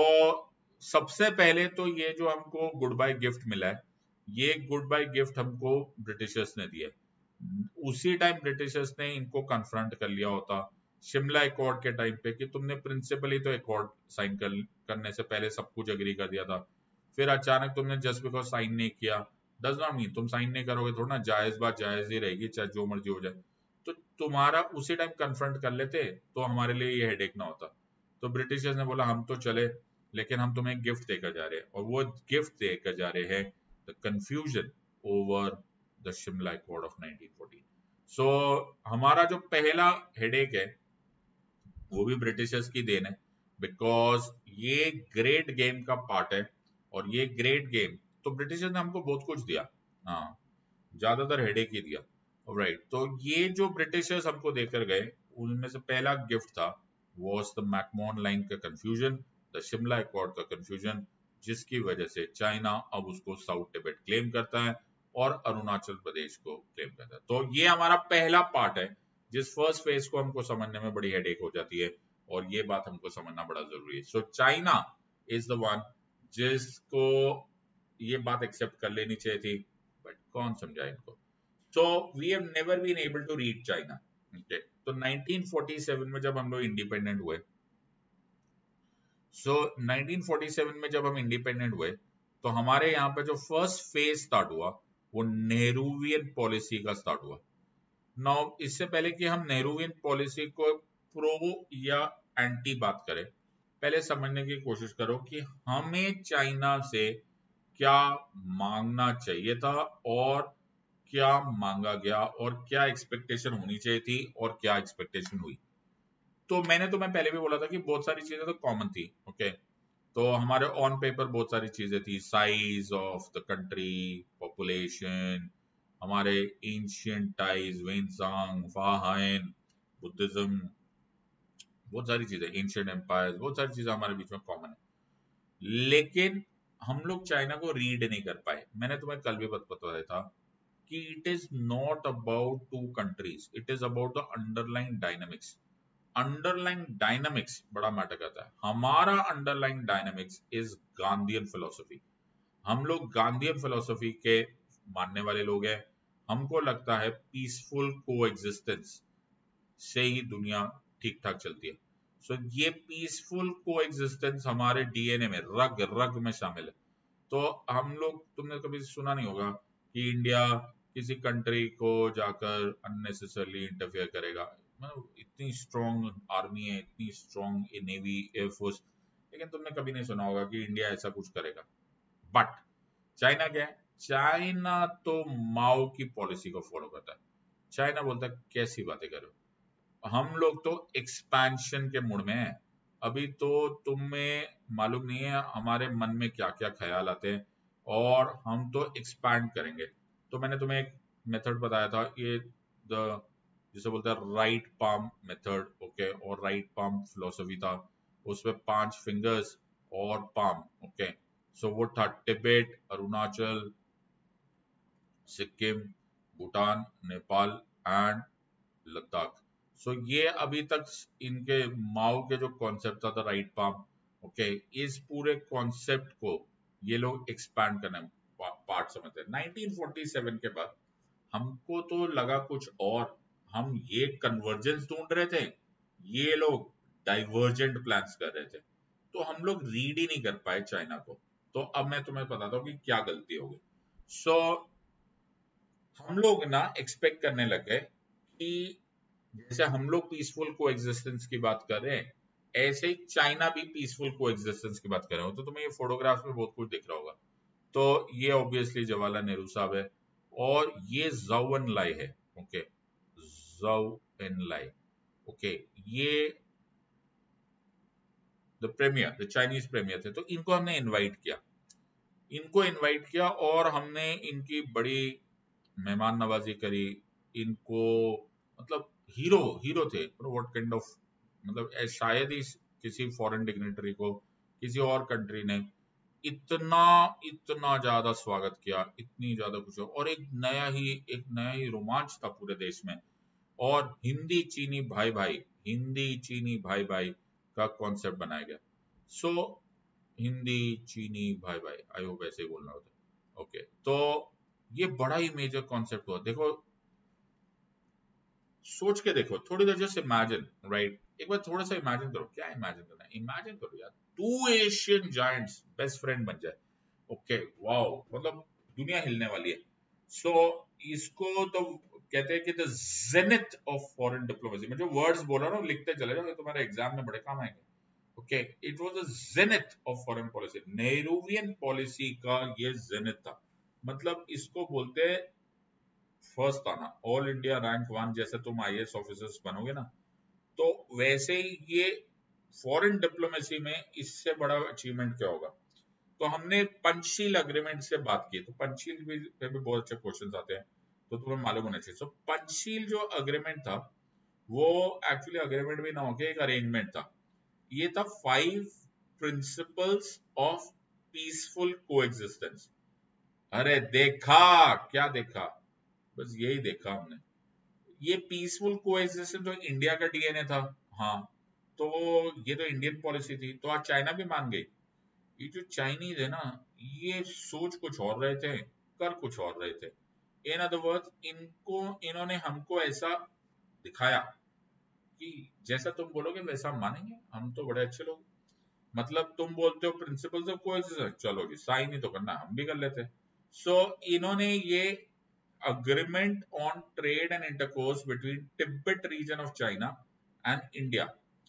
सबसे पहले तो ये जो हमको गुड बाय गिफ्ट मिला है, ये गुड बाय गिफ्ट हमको ब्रिटिशर्स ने दिया। उसी टाइम ब्रिटिशर्स ने इनको कन्फ्रंट कर लिया होता शिमला अकॉर्ड के टाइम पे कि तुमने प्रिंसिपली तो अकॉर्ड साइन करने से पहले सब कुछ अग्री कर दिया था, फिर अचानक तुमने जस्ट बिकॉज साइन नहीं किया डज नॉट मीन तुम साइन नहीं करोगे थोड़ा ना, जायज बात जायज ही रहेगी चाहे जो मर्जी हो जाए। तो तुम्हारा उसी टाइम कन्फ्रंट कर लेते तो हमारे लिए ये हेडेक ना होता। तो ब्रिटिशर्स ने बोला हम तो चले, लेकिन हम तुम्हें गिफ्ट देकर जा रहे हैं, और वो गिफ्ट देकर जा रहे हैं the confusion over the Shimla accord of 1914। So हमारा जो पहला हेडेक है वो भी ब्रिटिशर्स की देन है, बिकॉज ये ग्रेट गेम का पार्ट है, और ये ग्रेट गेम तो ब्रिटिशर्स ने हमको बहुत कुछ दिया, हाँ, ज्यादातर हेडेक ही दिया, राइट। तो ये जो ब्रिटिशर्स हमको देकर गए उनमें से पहला गिफ्ट था वॉज द मैकमोहन लाइन का कंफ्यूजन, द शिमला अकॉर्ड का कंफ्यूजन, जिसकी वजह से चाइना अब उसको साउथ टिबेट क्लेम करता है और अरुणाचल प्रदेश को क्लेम करता है। तो ये हमारा पहला पार्ट है जिस फर्स्ट फेज को हमको समझने में बड़ी हेडेक हो जाती है, और ये बात हमको समझना बड़ा जरूरी है। So China is the one जिसको ये बात एक्सेप्ट कर लेनी चाहिए थी, बट कौन समझा इनको। So we have never been able to read China. Okay, तो 1947 में जब हम लोग इंडिपेंडेंट हुए, सो 1947 में जब हम इंडिपेंडेंट हुए, तो हमारे यहाँ पे जो फर्स्ट फेज स्टार्ट हुआ वो नेहरूवियन पॉलिसी का स्टार्ट हुआ। नाउ इससे पहले कि हम नेहरूवियन पॉलिसी को प्रो या एंटी बात करें, पहले समझने की कोशिश करो कि हमें चाइना से क्या मांगना चाहिए था, और क्या मांगा गया, और क्या एक्सपेक्टेशन होनी चाहिए थी, और क्या एक्सपेक्टेशन हुई। तो मैंने तुम्हें पहले भी बोला था कि बहुत सारी चीजें तो कॉमन थी। ओके, तो हमारे ऑन पेपर बहुत सारी चीजें थी, size of the country, population, हमारे ancient ties, Xuanzang, Faxian, Buddhism, बहुत सारी चीजें, एंशियंट एम्पायर, बहुत सारी चीजें हमारे बीच में कॉमन है। लेकिन हम लोग चाइना को रीड नहीं कर पाए। मैंने तुम्हें कल भी बताया था कि it is not about two countries, it is about the underlying dynamics. Underlying dynamics बड़ा मैटर करता है। हमारा underlying dynamics is Gandhian philosophy. हम लोग गांधीयन फिलोसफी के मानने वाले लोग हैं। हमको लगता है पीसफुल कोएग्जिस्टेंस से ही दुनिया ठीक ठाक चलती है। सो ये पीसफुल कोएग्जिस्टेंस हमारे डीएनए में, रग रग में शामिल है। तो हम लोग, तुमने कभी सुना नहीं होगा कि इंडिया किसी कंट्री को जाकर अननेसेसरली इंटरफेयर करेगा। मतलब इतनी स्ट्रॉन्ग आर्मी है, इतनी स्ट्रॉन्ग नेवी, एयरफोर्स, लेकिन तुमने कभी नहीं सुना होगा कि इंडिया ऐसा कुछ करेगा। बट चाइना क्या है? चाइना तो माओ की पॉलिसी को फॉलो करता है। चाइना बोलता है कैसी बातें करो, हम लोग तो एक्सपेंशन के मूड में हैं। अभी तो तुम्हें मालूम नहीं है हमारे मन में क्या क्या ख्याल आते हैं, और हम तो एक्सपैंड करेंगे। तो मैंने तुम्हें एक मेथड बताया था, ये द जिसे बोलते हैं राइट पाम मेथड। ओके, और राइट पाम फिलोसफी था, उसमें 5 फिंगर्स और पाम। ओके, सो वो था Tibet, Arunachal, Sikkim, Bhutan, Nepal and Ladakh. So ये अभी तक इनके माओ के जो कॉन्सेप्ट था राइट पाम, ओके, इस पूरे कॉन्सेप्ट को ये लोग एक्सपैंड करने पार्ट समझते हैं। 1947 के बाद हमको तो लगा कुछ और, हम ये कन्वर्जेंस ढूंढ रहे थे, ये लोग डाइवर्जेंट प्लान्स कर रहे थे। तो हम लोग रीड ही नहीं कर पाए चाइना को। तो अब मैं तुम्हें बताता हूँ कि क्या गलती हो गई। सो हम लोग ना एक्सपेक्ट करने लगे कि जैसे हम लोग पीसफुल को एग्जिस्टेंस की बात कर रहे हैं, ऐसे ही चाइना भी पीसफुल को एग्जिस्टेंस की बात कर रहे हो। तो तुम्हें ये फोटोग्राफ्स में बहुत कुछ दिख रहा होगा। तो ये ऑब्वियसली जवाहरलाल नेहरू साहब है, और ये जाओ एन लाई है। Okay, Zhou Enlai. Okay, ये the premier, the Chinese premier थे। तो इनको हमने इनवाइट किया, और हमने इनकी बड़ी मेहमान नवाजी करी। इनको मतलब हीरो हीरो थे, व्हाट काइंड ऑफ, मतलब शायद ही किसी फॉरेन डिग्नेटरी को किसी और कंट्री ने इतना इतना ज्यादा स्वागत किया, इतनी ज्यादा कुछ, और एक नया ही रोमांच था पूरे देश में। और हिंदी चीनी भाई भाई का कॉन्सेप्ट बनाया गया। सो हिंदी चीनी भाई भाई, आई होप ऐसे ही बोलना होता है। ओके, तो ये बड़ा ही मेजर कॉन्सेप्ट हुआ। देखो, सोच के देखो थोड़ी देर, जस्ट इमेजिन, राइट? एक बार थोड़ा सा इमेजिन करो। क्या इमेजिन करना है? इमेजिन करो यार, 2 एशियन जायंट्स बेस्ट फ्रेंड बन जाए। ओके, वाओ, मतलब दुनिया हिलने वाली है। सो इसको तो कहते हैं कि the zenith of foreign diplomacy. मैं जो वर्ड्स बोल रहा हूँ लिखते चले जाओ, तुम्हारे एग्जाम में बड़े काम आएंगे। Okay, it was the zenith of foreign policy. Nehruvian policy का ये जेनिथ था। मतलब इसको बोलते हैं फर्स्ट आना, ऑल इंडिया रैंक 1। जैसे तुम आईएएस ऑफिसर्स बनोगे ना, तो वैसे ही ये फॉरेन डिप्लोमेसी में इससे बड़ा अचीवमेंट क्या होगा। तो हमने पंचशील अग्रीमेंट से बात की। तो पंचशील पे भी बहुत अच्छे क्वेश्चंस आते हैं, तो तुम्हें मालूम होना चाहिए। तो पंचशील जो अग्रीमेंट था, वो एक्चुअली अग्रीमेंट भी ना होके एक अरेंजमेंट था। ये था 5 प्रिंसिपल्स ऑफ पीसफुल कोएग्जिस्टेंस। अरे देखा, क्या देखा? बस यही देखा हमने। ये पीसफुल कोएग्जिस्टेंस तो इंडिया का डीएनए था। हाँ, तो ये तो इंडियन पॉलिसी थी, तो आज चाइना भी मान गई। ये जो चाइनीज है ना, ये सोच कुछ और रहे थे, कर कुछ और रहे थे। इन अदर वर्ड्स, इन्होंने हमको ऐसा दिखाया कि जैसा तुम बोलोगे वैसा हम मानेंगे, हम तो बड़े अच्छे लोग। मतलब तुम बोलते हो प्रिंसिपल्स ऑफ कोएग्जिस्टेंस, चलो जी साइन ही तो करना, हम भी कर लेते। सो इन्होंने ये agreement on trade and intercourse between Tibet region of China and India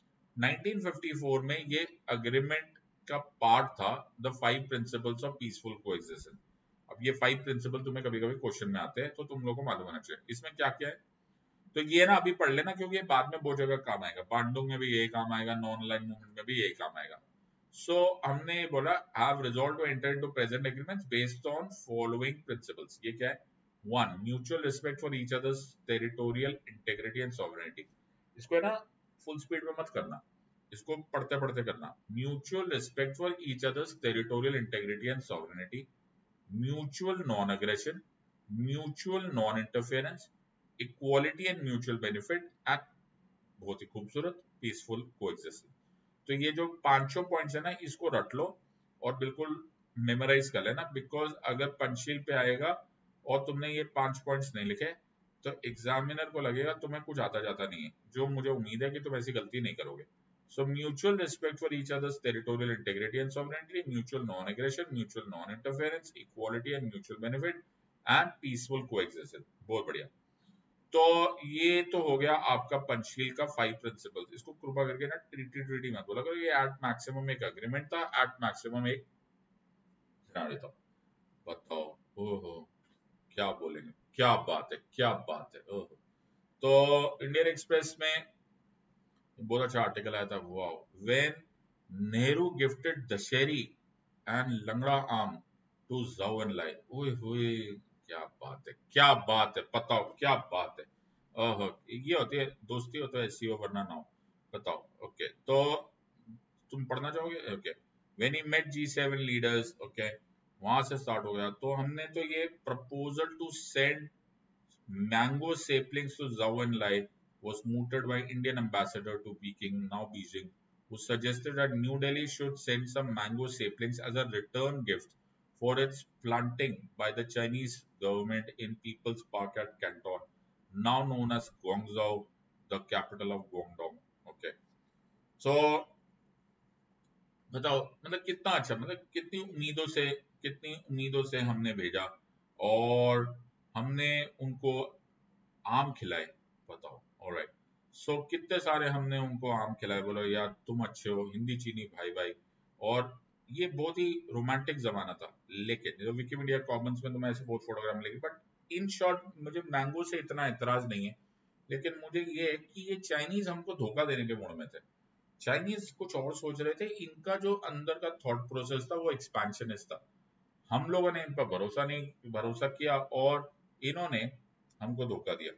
1954 में ये agreement का पार्ट था the 5 principles of peaceful coexistence. अब ये 5 प्रिंसिपल तुम्हें कभी कभी क्वेश्चन में आते हैं, तो तुम लोगों को मालूम होना चाहिए इसमें क्या क्या है। तो ये ना अभी पढ़ लेना, क्योंकि ये बाद में बहुत जगह काम आएगा, बांडुंग में भी यही काम आएगा, नॉन लाइन मूवमेंट में भी यही काम आएगा। सो हमने बोला have resolved to enter into present agreements based on following principles. ये क्या है? One, mutual respect for each others territorial integrity and sovereignty. इसको है ना फुल स्पीड में मत करना, इसको पढ़ते पढ़ते करना। Mutual respect for each others territorial integrity and sovereignty, mutual non aggression, mutual non interference, equality and mutual benefit and बहुत ही खूबसूरत पीसफुल कोएग्जिस्टेंस। तो ये जो पांचों पॉइंट्स है ना, इसको रट लो और बिल्कुल मेमोराइज कर लेना, बिकॉज अगर पंचशील पे आएगा और तुमने ये 5 पॉइंट्स नहीं लिखे तो एग्जामिनर को लगेगा तुम्हें कुछ आता जाता नहीं है, जो मुझे उम्मीद है कि तुम ऐसी गलती नहीं करोगे। So mutual respect for each others territorial integrity and sovereignty, mutual non aggression, mutual non interference, equality and mutual benefit and peaceful coexistence. बहुत बढ़िया। तो ये तो हो गया आपका पंचशील का 5 प्रिंसिपल्स। इसको कृपा करके ना ट्रीटी ट्रीटी मत बोला करो, ये एट मैक्सिमम एक अग्रीमेंट था, एट मैक्सिमम एक सिनारियो था। बताओ, ओहो क्या बोलेंगे, क्या बात है, क्या बात है, ओहो। तो इंडियन एक्सप्रेस में बहुत अच्छा आर्टिकल आया था, wow, when Nehru gifted Dasheri and Langra आम टू जाओ एंड लाई। ओए होए, क्या बात है, क्या बात है, बताओ क्या बात है। ओहो, ये होती है दोस्ती, होता है ऐसी हो वरना ना हो। बताओ। ओके, तो तुम पढ़ना चाहोगे? Okay, when he met G7 leaders, okay, वहां से स्टार्ट हो गया। तो हमने तो ये proposal to send mango saplings to Zhou Enlai was mooted by Indian ambassador to Peking, now Beijing, who suggested that New Delhi should send some mango saplings as a return gift for its planting by the Chinese government in People's Park at Canton, now known as Guangzhou, the capital of Guangdong. Okay, so बताओ, मतलब कितना अच्छा, मतलब कितनी उम्मीदों से हमने भेजा और हमने उनको आम खिलाए। बताओ, ऑलराइट। सो कितने सारे हमने उनको आम खिलाए, बोलो यार तुम अच्छे हो, हिंदी चीनी भाई भाई। और ये बहुत ही रोमांटिक जमाना था। लेकिन जो विकिमीडिया कॉमन्स में तो मैं ऐसे बहुत फोटोग्राफ मिलेगी, बट इन शॉर्ट मुझे मैंगो से इतना एतराज नहीं है। लेकिन मुझे ये है कि ये चाइनीज हमको धोखा देने के मूड में थे। चाइनीज कुछ और सोच रहे थे, इनका जो अंदर का थॉट प्रोसेस था वो एक्सपेंशनिस्ट था। हम लोगों ने इन पर भरोसा किया और इन्होंने हमको धोखा दिया।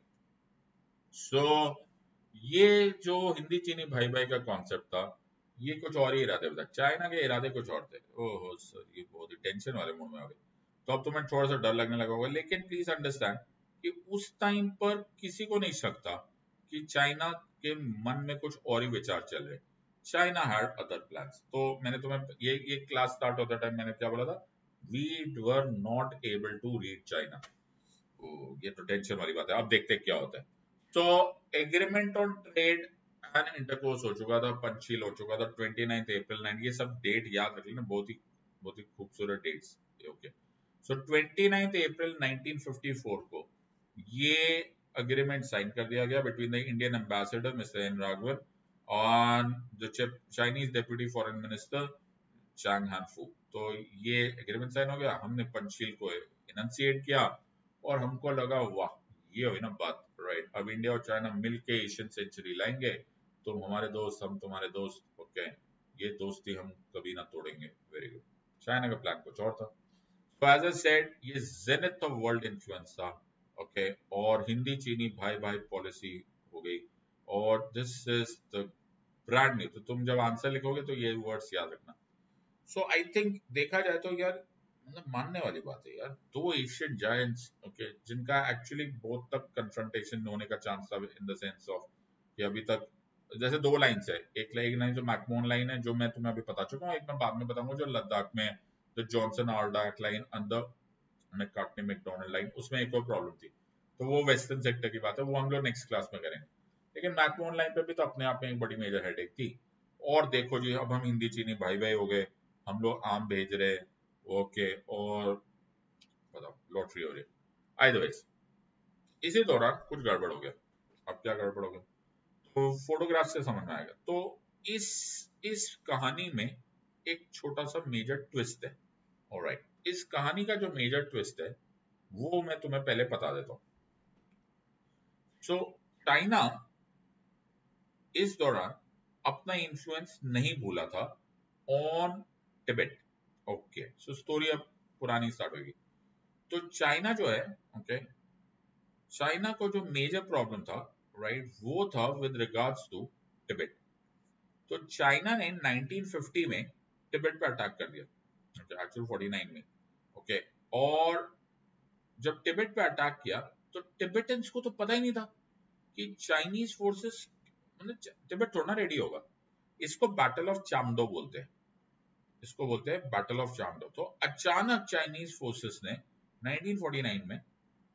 सो ये जो हिंदी चीनी भाई भाई का कॉन्सेप्ट था, ये कुछ और ही इरादे था, चाइना के इरादे कुछ और थे। ओहो सर, ये बहुत ही टेंशन वाले मूड में आ गए। तो अब तुम्हें थोड़ा सा डर लगने लगा होगा, लेकिन प्लीज अंडरस्टैंड कि उस टाइम पर किसी को नहीं शक था कि चाइना के मन में कुछ और ही विचार चल रहे। China had other plans. तो मैंने तुम्हें ये क्लास स्टार्ट होता टाइम मैंने क्या बोला था? We were not able to read China. ये तो टेंशन वाली बात है। अब देखते हैं क्या होता है। तो agreement on trade and intercourse हो चुका था, पंचशील हो चुका था, 29 अप्रैल 9, ये सब डेट याद रख लेना, बहुत ही खूबसूरत डेट्स। ओके, सो 29 अप्रैल 1954 को ये अग्रीमेंट साइन कर दिया गया between the Indian ambassador mister N Raghavan on the Chinese deputy foreign minister Chang Hanfu. तो ये एग्रीमेंट साइन हो गया, हमने पंचशील को इनंसिएट किया और हमको लगा वाह, ये हुई ना बात, राइट। अब इंडिया और चाइना मिलके एशियन सेंचुरी लाएंगे, तुम हमारे दोस्त, हम तुम्हारे दोस्त। ओके, ये दोस्ती हम कभी ना तोड़ेंगे। Very good. चाइना का प्लान कुछ और था। तो एज आई सेड, ये जेनिथ ऑफ वर्ल्ड इन्फ्लुएंस था। ओके, और हिंदी चीनी भाई भाई पॉलिसी हो गई, और this is the brand new. तो तुम जब आंसर लिखोगे तो ये वर्ड्स याद रखना। सो आई थिंक देखा जाए तो यार, मतलब मानने वाली बात है यार, दो एशियन जायंट्स, ओके, जिनका एक्चुअली बहुत तक कन्फ्रंटेशन होने का चांस था, इन द सेंस ऑफ कि अभी तक जैसे दो लाइन्स है, एक लाइन जो मैकमोहन लाइन है जो मैं तुम्हें अभी बता चुका हूँ, एक मैं बाद में बताऊंगा जो लद्दाख में जो जॉनसन आर्डाक लाइन अंदर मैककार्टनी मैकडोनल्ड लाइन, उसमें एक और प्रॉब्लम थी, तो वो वेस्टर्न सेक्टर की बात है, वो हम लोग नेक्स्ट क्लास में करेंगे। लेकिन मैकमोहन लाइन पे भी तो अपने आप में एक बड़ी मेजर हेडेक थी। और देखो जी, अब हम हिंदी चीनी भाई भाई हो गए, हम लोग आम भेज रहे, ओके, और बताओ लॉटरी हो रही है। अदरवाइज इसी दौरान कुछ गड़बड़ हो गया। अब क्या गड़बड़ हो गया तो फोटोग्राफ से समझ में आएगा। तो इस इस कहानी में एक छोटा सा मेजर ट्विस्ट है। ऑलराइट, इस कहानी का जो मेजर ट्विस्ट है वो मैं तुम्हें पहले बता देता हूँ। सो चाइना इस दौरान अपना इन्फ्लुएंस नहीं भूला था on Tibet. Okay, so story अब पुरानी स्टार्ट होगी। तो चाइना जो है, ओके, चाइना को जो मेजर प्रॉब्लम था, राइट, वो था विद रिगार्ड्स टू टिबेट। तो चाइना ने 1950 में टिबेट पर अटैक कर दिया, एक्चुअल 49 में, ओके। और जब टिबेट पे अटैक किया तो टिबेटन्स को तो पता ही नहीं था कि चाइनीज फोर्सेस, मतलब टिबेट थोड़ा रेडी होगा। इसको बैटल ऑफ चामडो बोलते हैं, इसको बोलते हैं बैटल ऑफ चामडो। तो अचानक चाइनीज फोर्सेस ने 1949 में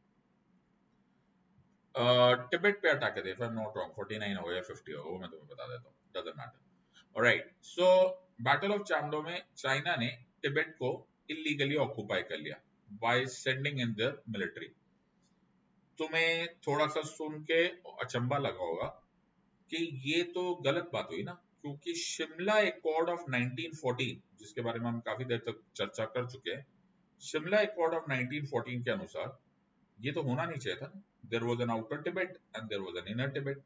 टिबेट पे अटैक कर दिया। If I am not wrong 49 हो या 50 हो, वो मैं तुम्हें बता देता हूँ, doesn't matter. Alright, so battle of Chamdo में चाइना ने टिबेट को इलीगली ऑक्युपाई कर लिया by sending in their military. तुम्हें थोड़ा सा सुन के अचंबा लगा होगा कि ये तो गलत बात हुई ना, क्योंकि शिमला एकॉर्ड ऑफ 1914, जिसके बारे में हम काफी देर तक चर्चा कर चुके हैं, शिमला एकॉर्ड ऑफ 1914 के अनुसार ये तो होना नहीं चाहिए था। There was an outer Tibet and there was an inner Tibet.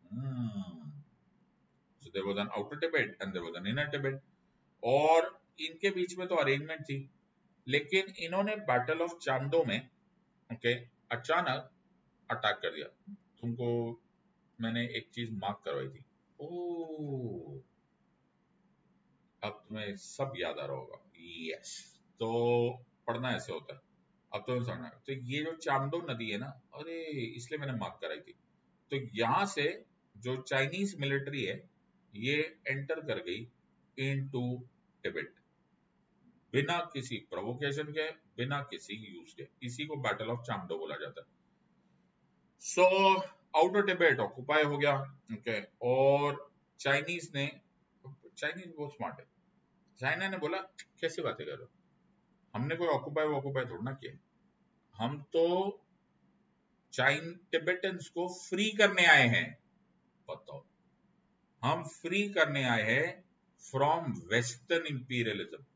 So there was an outer Tibet and there was an inner Tibet, और इनके बीच में तो अरेंजमेंट थी। लेकिन इन्होंने बैटल ऑफ चांदो में, ओके, अचानक अटैक कर दिया। तुमको मैंने एक चीज मार्क करवाई थी। ओ, अब तुम्हें सब याद आ रहा होगा। यस, तो पढ़ना ऐसे होता है। अब तो समझना। तो ये जो चामडो नदी है ना, अरे इसलिए मैंने मार्क कराई थी। तो यहां से जो चाइनीज मिलिट्री है ये एंटर कर गई इनटू टिबेट, बिना किसी प्रोवोकेशन के, बिना किसी यूज के। इसी को बैटल ऑफ चामडो बोला जाता है। सो आउटर टिबेट ऑक्युपाई हो गया, ओके। और चाइनीज ने, चाइनीज बहुत स्मार्ट है, चाइना ने बोला कैसी बातें कर रहे हो, हमने कोई ऑक्युपाई वॉक्युपाई थोड़ा ना किया, हम तो चाइन टिबेटन्स को फ्री करने आए हैं। बताओ, हम फ्री करने आए हैं फ्रॉम वेस्टर्न इंपीरियलिज्म।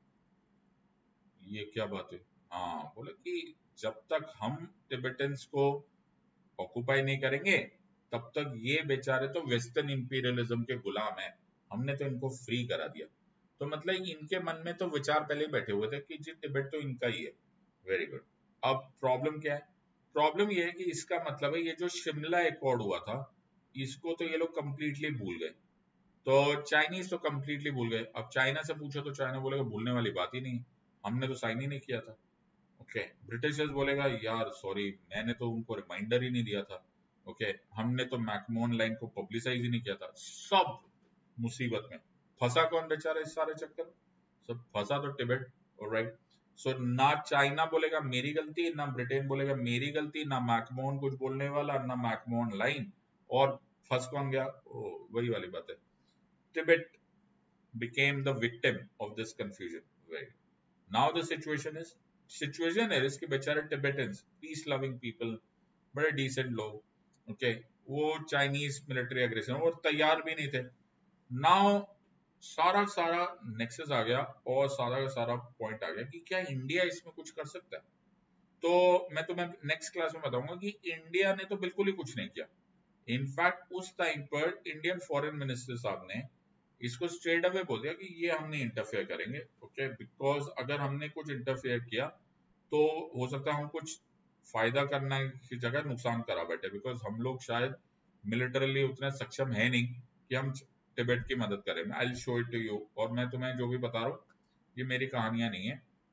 ये क्या बात है? हाँ, बोले कि जब तक हम टिबेटन्स को ऑक्युपाई नहीं करेंगे तब तक ये बेचारे तो वेस्टर्न इंपीरियलिज्म के गुलाम है, हमने तो इनको फ्री करा दिया। तो मतलब इनके मन में तो विचार पहले ही बैठे हुए थे कि जी टिबेट तो इनका ही है। Very good. अब प्रॉब्लम क्या है? प्रॉब्लम ये है कि इसका मतलब है ये जो शिमला एकॉर्ड हुआ था इसको तो ये लोग कंप्लीटली भूल गए। तो चाइनीज तो कंप्लीटली भूल गए। अब चाइना से पूछो तो चाइना बोलेगा भूलने वाली बात ही नहीं, हमने तो साइन ही नहीं किया था। ओके, ब्रिटिशर्स बोलेगा यार सॉरी, मैंने तो उनको रिमाइंडर ही नहीं दिया था। ओके, हमने तो मैकमोहन लाइन को पब्लिसाइज ही नहीं किया था। सब मुसीबत में फंसा कौन बेचारा इस सारे चक्कर में? सब फंसा तो टिबेट। ऑलराइट, सो ना चाइना बोलेगा मेरी गलती, ना ब्रिटेन बोलेगा मेरी गलती, ना मैकमोहन कुछ बोलने वाला, ना मैकमोहन लाइन। और फंस कौन गया? वही वाली बात है, Tibet became the victim of this confusion. Right. Now the situation है इसके बेचारे टिबेटन्स, पीस लविंग पीपल, बड़े डिसेंट लोग, ओके, वो चाइनीज मिलिट्री एग्रेशन और तैयार भी नहीं थे। नाउ सारा सारा नेक्सस आ गया और सारा का सारा पॉइंट आ गया कि क्या इंडिया इसमें कुछ कर सकता है। तो मैं तुम्हें नेक्स्ट क्लास में बताऊंगा कि इंडिया ने तो बिल्कुल ही कुछ नहीं किया। इनफैक्ट उस टाइम पर इंडियन फॉरेन मिनिस्टर साहब ने इसको स्ट्रेट अवे बोल दिया कि ये हम नहीं इंटरफेयर करेंगे, ओके, बिकॉज अगर हमने कुछ इंटरफेयर किया तो हो सकता है हम कुछ फायदा करने की जगह नुकसान करा बैठे, बिकॉज हम लोग शायद मिलिटरली उतने सक्षम है नहीं कि हम टिबेट की मदद करें। I will show it to you, और मैं तुम्हें जो भी बता रहा हूँ ये मेरी कहानियां नहीं है,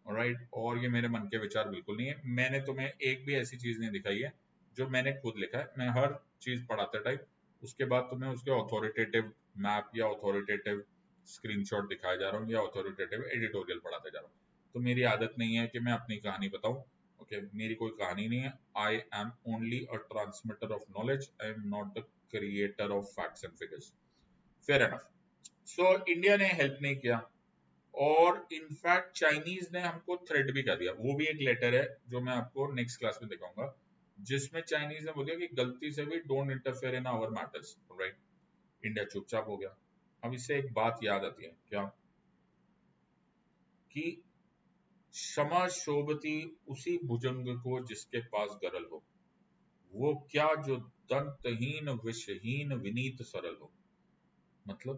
ऑलराइट, और ये मेरे मन के विचार बिल्कुल नहीं है। मैंने तुम्हें एक भी ऐसी चीज नहीं दिखाई है जो मैंने खुद लिखा है। मैं हर चीज पढ़ाते टाइम उसके बाद तुम्हें उसके ऑथोरिटेटिव मैप या ऑथोरिटेटिव स्क्रीनशॉट दिखाया जा रहा हूँ या ऑथोरिटेटिव एडिटोरियल पढ़ाते जा रहा हूँ। तो मेरी आदत नहीं है कि मैं अपनी कहानी बताऊं। ओके, मेरी कोई कहानी नहीं है। I am only a transmitter of knowledge, I am not the creator of facts and figures. Fair enough. So India ने हेल्प नहीं किया, और इनफैक्ट चाइनीज ने हमको थ्रेट भी कर दिया। वो भी एक लेटर है जो मैं आपको नेक्स्ट क्लास में दिखाऊंगा, जिसमें चाइनीज ने बोल दिया कि गलती से भी don't interfere in our matters. Right, India चुपचाप हो गया। अब इससे एक बात याद आती है क्या, कि क्षमा शोभती उसी भुजंग को जिसके पास गरल हो, वो क्या जो दंतहीन विषहीन विनीत सरल हो। मतलब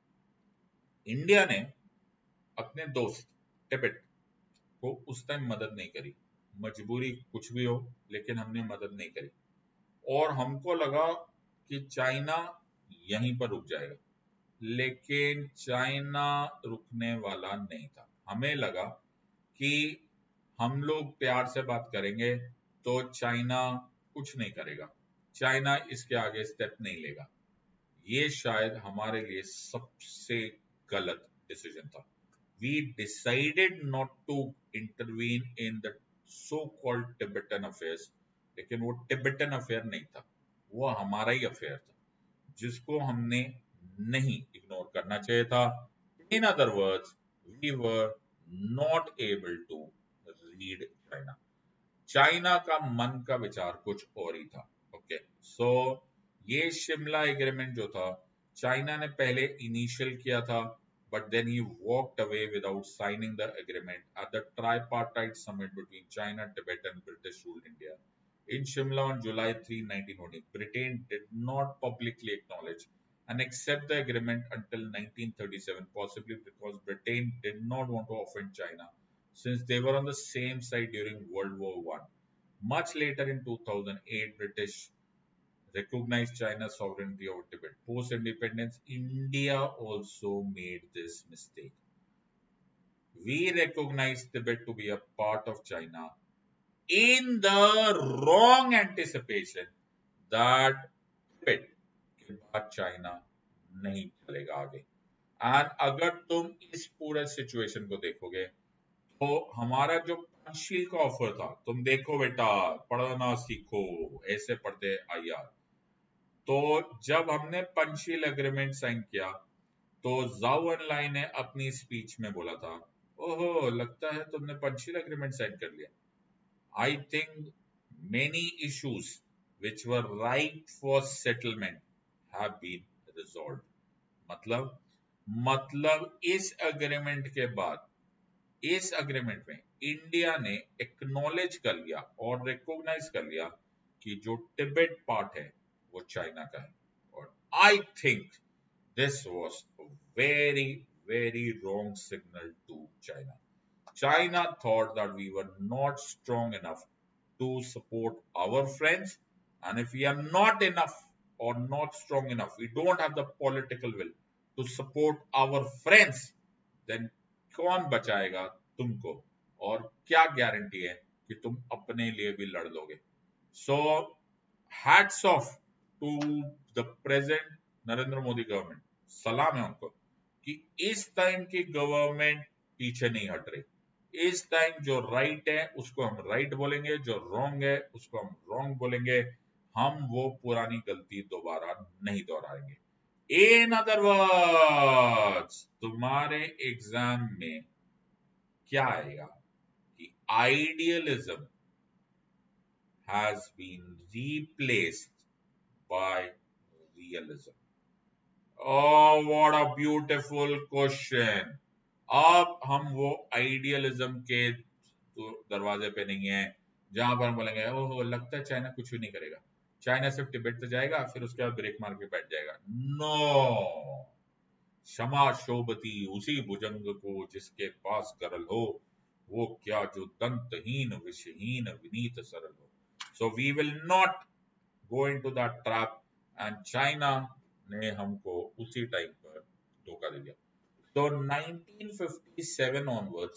इंडिया ने अपने दोस्त टिबेट को उस टाइम मदद नहीं करी। मजबूरी कुछ भी हो, लेकिन हमने मदद नहीं करी। और हमको लगा कि चाइना यहीं पर रुक जाएगा, लेकिन चाइना रुकने वाला नहीं था। हमें लगा कि हम लोग प्यार से बात करेंगे तो चाइना कुछ नहीं करेगा, चाइना इसके आगे स्टेप नहीं लेगा। ये शायद हमारे लिए सबसे गलत डिसीजन था। We decided not to intervene in the so-called Tibetan affairs, लेकिन वो टिबेटन अफेयर नहीं था, वो हमारा ही अफेयर था, जिसको हमने नहीं इग्नोर करना चाहिए था। In other words, we were not able to read China. China का मन का विचार कुछ और ही था। ओके, सो ये शिमला एग्रीमेंट जो था, चाइना ने पहले इनिशियल किया था, but then he walked away without signing the agreement at the tripartite summit between China, Tibet, and British ruled India in Shimla on July 3, 1920. Britain did not publicly acknowledge and accept the agreement until 1937, possibly because Britain did not want to offend China since they were on the same side during World War I. Much later in 2008, British recognized China's sovereignty over Tibet. Post independence, India also made this mistake. We recognized Tibet to be a part of China in the wrong anticipation that Tibet के बाद चाइना नहीं चलेगा आगे। एंड अगर तुम इस पूरे सिचुएशन को देखोगे, तो हमारा जो पंचशील का ऑफर था, तुम देखो बेटा पढ़ना सीखो, ऐसे पढ़ते आईआर। तो जब हमने पंचशील एग्रीमेंट साइन किया, तो जाओ एनलाई ने अपनी स्पीच में बोला था, ओहो लगता है तुमने पंचशील एग्रीमेंट साइन कर लिया। I think many issues which were ripe for settlement have been resolved. मतलब इस एग्रीमेंट के बाद, इस एग्रीमेंट में इंडिया ने एक्नॉलेज कर लिया और रिकॉग्नाइज कर लिया कि जो टिबेट पार्ट है वो चाइना का है। और I think this was a very very wrong signal to China. China thought that we were not strong enough to support our friends, and if we are not enough or not strong enough, we don't have the political will to support our friends, then कौन बचाएगा तुमको, और क्या गारंटी है कि तुम अपने लिए भी लड़ लोगे। So hats off to the present Narendra Modi government, सलाम है उनको कि इस टाइम की गवर्नमेंट पीछे नहीं हट रही। इस टाइम जो राइट है उसको हम राइट बोलेंगे, जो रॉन्ग है उसको हम रॉन्ग बोलेंगे। हम वो पुरानी गलती दोबारा नहीं दोहराएंगे। इन अदर वर्ड्स, तुम्हारे एग्जाम में क्या आएगा कि idealism has been replaced by realism. Oh, what a beautiful question. अब हम वो आइडियलिज्म के दरवाजे पे नहीं है जहां पर हम बोलेंगे ओह लगता है चाइना कुछ भी नहीं करेगा, चाइना सिर्फ तिब्बत से जाएगा फिर उसके बाद ब्रेक मार के बैठ जाएगा। नो, क्षमा शोभती उसी भुजंग को जिसके पास गरल हो, वो क्या जो दंतहीन विषहीन विनीत सरल हो। So we will not go into that trap, and China ने हमको उसी टाइम पर धोखा दे दिया। तो 1957 onwards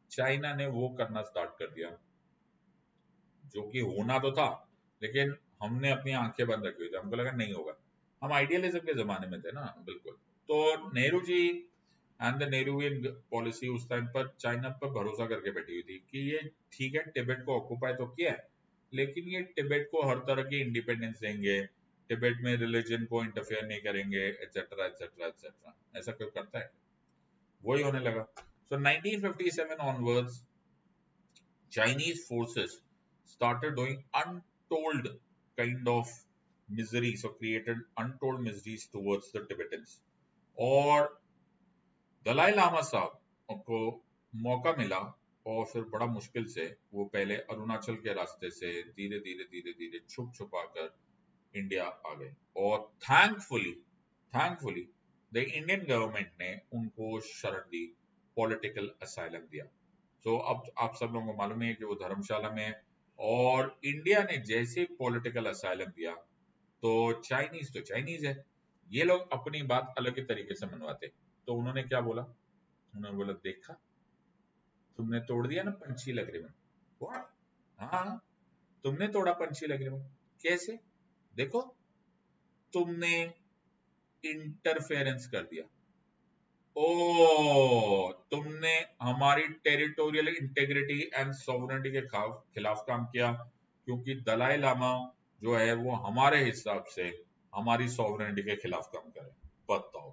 चाइना ने वो करना स्टार्ट कर दिया जो कि होना तो था, लेकिन हमने अपनी आंखें बंद रखी हुई थी, हमको लगा नहीं होगा। हम आइडियलिज्म के जमाने में थे ना, बिल्कुल। तो Nehru ji and the Nehruvian policy उस टाइम पर चाइना पर भरोसा करके बैठी हुई थी कि ये ठीक है, तिब्बत को ऑक्युपाई तो किया है, लेकिन ये तिब्बत को हर तरह की इंडिपेंडेंस देंगे, तिब्बत में रिलीजन को इंटरफेयर नहीं करेंगे, एटसेट्रा एटसेट्रा एटसेट्रा। ऐसा क्यों करता है? वही होने लगा। सो 1957 onwards Chinese forces started doing untold kind of miseries or created untold miseries towards the Tibetans. और दलाई लामा साहब को मौका मिला, और फिर बड़ा मुश्किल से वो पहले अरुणाचल के रास्ते से धीरे धीरे धीरे धीरे छुप छुपा कर इंडिया आ गए। और थैंकफुली द इंडियन गवर्नमेंट ने उनको शरण दी, पॉलिटिकल असाइलम दिया। तो अब आप सब लोगों को मालूम है कि वो धर्मशाला में है, और इंडिया ने जैसे पॉलिटिकल असाइलम दिया तो चाइनीज है, ये लोग अपनी बात अलग ही तरीके से मनवाते। तो उन्होंने क्या बोला? उन्होंने बोला, देखा तुमने तोड़ दिया ना पंचशील एग्रीमेंट। व्हाट? हाँ, तुमने तोड़ा पंचशील एग्रीमेंट। कैसे? देखो, तुमने इंटरफेरेंस कर दिया। ओ, तुमने हमारी टेरिटोरियल इंटेग्रिटी एंड सॉवरेनिटी के खिलाफ काम किया, क्योंकि दलाई लामा जो है वो हमारे हिसाब से हमारी सॉवरेनिटी के खिलाफ काम करे। बताओ,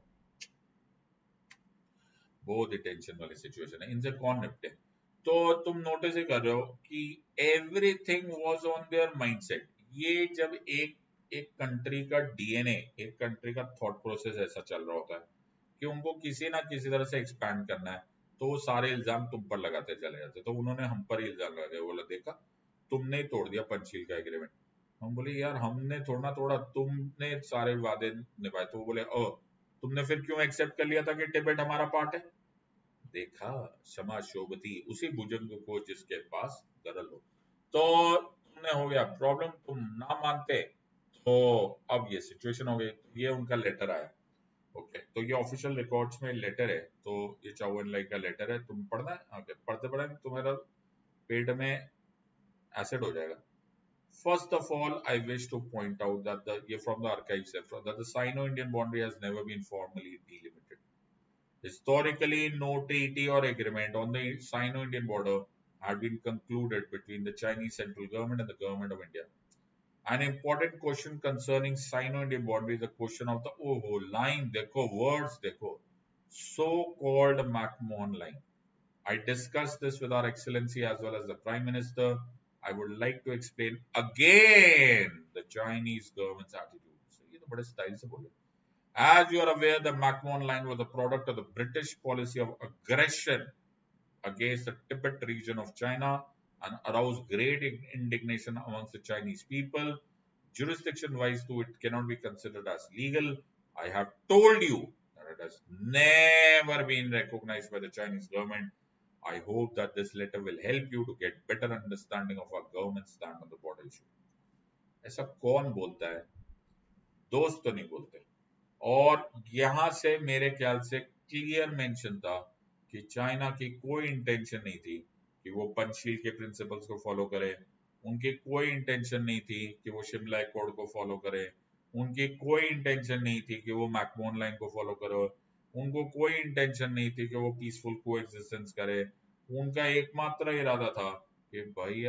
बहुत ही टेंशन वाली सिचुएशन है। इनसे कौन निपटे? तो तुम नोटिस ही कर रहे हो कि everything was on their mindset. ये जब एक एक कंट्री का डीएनए, एक कंट्री का थॉट प्रोसेस ऐसा चल रहा होता है कि उनको किसी ना किसी तरह से एक्सपैंड करना है, तो वो सारे इल्जाम तुम पर लगाते चले जाते। तो उन्होंने हम पर ही इल्जाम लगाया, बोला देखा तुमने ही तोड़ दिया पंचशील का एग्रीमेंट। हम बोले यार हमने थोड़ा तोड़ा, तुमने सारे वादे निभाए। तो वो बोले तुमने फिर क्यों एक्सेप्ट कर लिया था कि तिब्बत हमारा पार्ट है? देखा, क्षमा शोभती उसी भुजंग को जिसके पास गरल हो। तो तुमने हो गया प्रॉब्लम, तुम ना मानते, तो अब ये सिचुएशन हो गई। ये उनका लेटर आया। ओके, तो ये ऑफिशियल रिकॉर्ड्स में लेटर है। तो ये 54 लाइन का लेटर है, तुम पढ़ना है। ओके, पढ़ते पढ़ते तुम्हारा पेट में एसिड हो जाएगा। First of all, I wish to point out that from the archives that the Sino-Indian boundary has never been formally delimited. Historically, no treaty or agreement on the Sino-Indian border had been concluded between the Chinese central government and the government of India. An important question concerning Sino-Indian boundary is the question of the line, देखो words देखो, so-called McMahon line. I discussed this with Our Excellency as well as the Prime Minister. I would like to explain again the Chinese government's attitude. So, ये तो बड़े स्टाइल से बोले। As you are aware, the McMahon line was a product of the British policy of aggression against the Tibet region of China and aroused great indignation amongst the Chinese people. Jurisdiction-wise, too, it cannot be considered as legal. I have told you that it has never been recognized by the Chinese government. I hope that this letter will help you to get better understanding of our government's stand on the border issue. ऐसा कौन बोलता है? दोस्त तो नहीं बोलते। और यहां से मेरे ख्याल से क्लियर मेंशन था कि चाइना की कोई इंटेंशन नहीं थी कि वो पंचशील के प्रिंसिपल्स को फॉलो करे, उनकी कोई इंटेंशन नहीं थी कि वो शिमला अकॉर्ड को फॉलो करे, उनकी कोई इंटेंशन नहीं थी कि वो मैकमोहन लाइन को फॉलो करे, उनको कोई इंटेंशन नहीं थी कि वो पीसफुल को एग्जिस्टेंस करे। उनका एकमात्र इरादा था कि भैया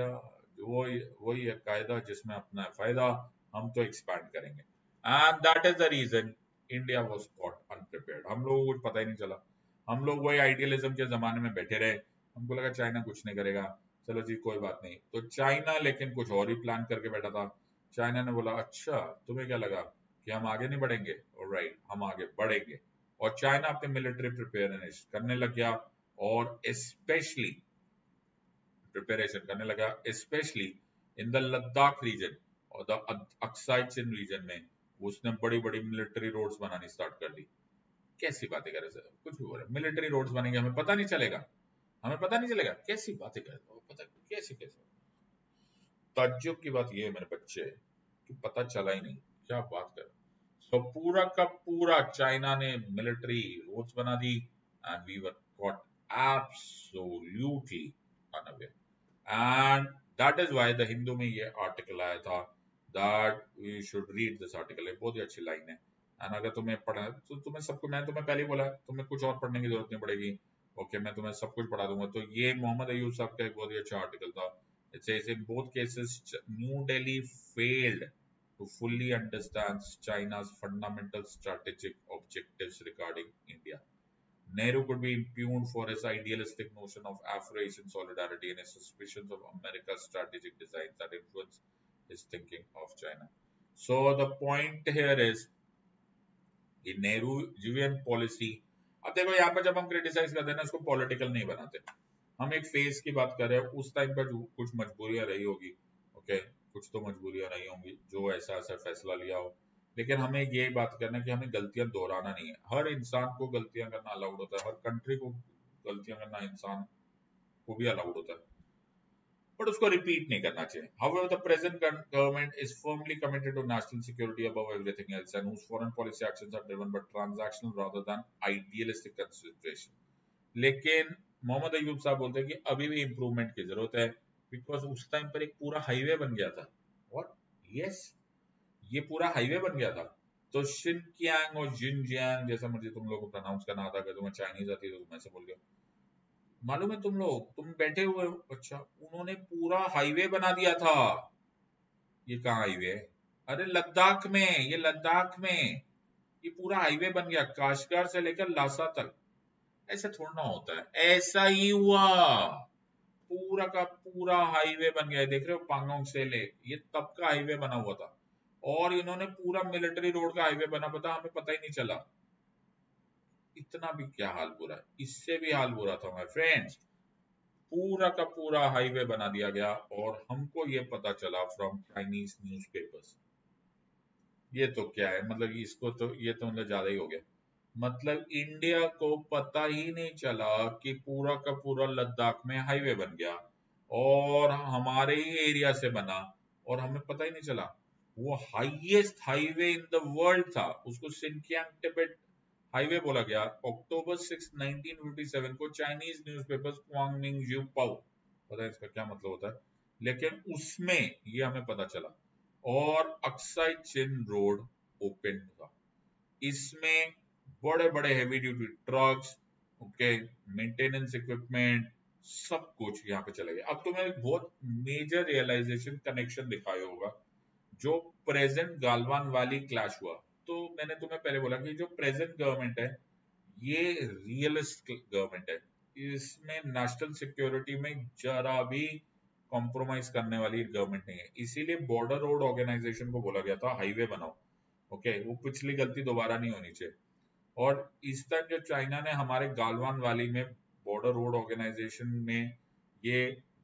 वही है कायदा जिसमें अपना है फायदा, हम तो एक्सपैंड करेंगे। And that is the reason India was caught unprepared. हम लोगों को कुछ पता ही नहीं चला, हम लोग वही आइडियलिज्म के जमाने में बैठे रहे। हमको लगा चाइना कुछ नहीं करेगा, चलो जी कोई बात नहीं। तो चाइना लेकिन कुछ और ही प्लान करके बैठा था। चाइना ने बोला अच्छा तुम्हें क्या लगा कि हम आगे नहीं बढ़ेंगे? ऑलराइट, हम आगे बढ़ेंगे। और चाइना अपने मिलिट्री प्रिपेयरनेस करने लग गया, और स्पेशली प्रिपरेशन करने लगा specially in the Ladakh region और द अक्साई चिन रीजन में। उसने बड़ी बड़ी मिलिट्री रोड्स बनानी स्टार्ट कर दी। कैसी बातें कर रहे सर, कुछ भी बोल रहे, मिलिट्री रोड्स बनेंगे हमें पता नहीं चलेगा, हमें पता नहीं चलेगा। कैसी बातें कर रहे हो, पता कैसे कैसे? ताज्जुब की बात ये है मेरे बच्चे कि पता चला ही नहीं, क्या बात कर। सो पूरा का पूरा चाइना ने मिलिट्री रोड्स बना दी and we were caught absolutely absolutely unaware. And that is why the Hindu में ये आर्टिकल आया था that we should read this article. एक बहुत ही अच्छी लाइन है. एंड अगर तुम्हें पढ़ा तो तुम्हें सबको, मैंने तुम्हें पहले ही बोला तुम्हें कुछ और पढ़ने की जरूरत नहीं पड़ेगी. ओके, मैं तुम्हें सब कुछ पढ़ा दूंगा. तो ये मोहम्मद अयूब साहब का एक बहुत ही अच्छा आर्टिकल था. It says in both cases New Delhi failed to fully understand China's fundamental strategic objectives regarding India. Nehru could be impugned for his idealistic notion of Afro-Asian solidarity and his suspicions of America's strategic designs that influenced his thinking of China. So the point here is कि नेहरूवियन पॉलिसी. अब देखो यहाँ पर जब हम क्रिटिसाइज करते हैं ना, इसको पॉलिटिकल नहीं बनाते. हम एक फेज की बात कर रहे हैं. उस टाइम पर कुछ मजबूरियां रही होगी. ओके, कुछ तो मजबूरियां रही होंगी जो ऐसा ऐसा फैसला लिया हो. लेकिन हमें ये बात करना है कि हमें गलतियां दोहराना नहीं है. हर इंसान को गलतियां करना अलाउड होता है. हर कंट्री को गलतियां करना इंसान को भी अलाउड होता है, बट उसको रिपीट नहीं करना चाहिए. However, the present government is firmly committed to national security above everything else, and whose foreign policy actions are driven by transactional rather than idealistic consideration. लेकिन मोहम्मद अयूब साहब बोलते हैं कि अभी भी इंप्रूवमेंट की जरूरत है, बिकॉज उस टाइम पर एक पूरा हाईवे बन गया था. व्हाट? यस, ये पूरा हाईवे बन गया था. तो शिनकियांग और जिनजियांग, जैसा मर्जी तुम लोग को प्रोनाउंस करना आता है. अगर तुम्हें चाइनीज आती है तो तुम ऐसे बोल गए. मालूम है तुम लोग, तुम बैठे हुए हो, अच्छा उन्होंने पूरा हाईवे बना दिया था. ये कहाँ हाईवे है? अरे लद्दाख में, ये लद्दाख में ये पूरा हाईवे बन गया, काशगार से लेकर लासा तक. ऐसा थोड़ा ना होता है, ऐसा ही हुआ. पूरा का पूरा हाईवे बन गया. देख रहे हो पांगोंग से ले, ये तब का हाईवे बना हुआ था. और इन्होंने पूरा मिलिट्री रोड का हाईवे बना पता, हमें पता ही नहीं चला. इतना भी क्या हाल बुरा है? इससे भी हाल बुरा था माय फ्रेंड्स. पूरा का पूरा हाईवे बना दिया गया और हमको ये पता चला फ्रॉम चाइनीज न्यूज़पेपर्स. ये तो क्या है, मतलब इसको तो ये तो मतलब ज्यादा ही हो गया. मतलब इंडिया को पता ही नहीं चला कि पूरा का पूरा लद्दाख में हाईवे बन गया और हमारे ही एरिया से बना और हमें पता ही नहीं चला. वो highest highway in the world था, उसको सिनकियांग टिबेट हाईवे बोला गया. अक्टूबर 6, 1957 को चाइनीज न्यूज़पेपर्स क्वांगमिंग ज्यू पाओ, पता है इसका क्या मतलब होता है, लेकिन उसमें ये हमें पता चला. और अक्साई चिन रोड ओपन था. इसमें बड़े बड़े heavy duty trucks, okay, maintenance equipment, सब कुछ यहाँ पे चले गए. अब तुम्हें एक बहुत मेजर रियलाइजेशन कनेक्शन दिखाया होगा. जो प्रेजेंट गालवान वैली क्लैश हुआ, तो मैंने तुम्हें पहले बोला कि जो प्रेजेंट गवर्नमेंट है ये रियलिस्ट गवर्नमेंट है. इसमें नेशनल सिक्योरिटी में जरा भी कॉम्प्रोमाइज करने वाली गवर्नमेंट नहीं है. इसीलिए बॉर्डर रोड ऑर्गेनाइजेशन को बोला गया था हाईवे बनाओ. ओके, वो पिछली गलती दोबारा नहीं होनी चाहिए. और इस टाइम जो चाइना ने हमारे गालवान वैली में बॉर्डर रोड ऑर्गेनाइजेशन में ये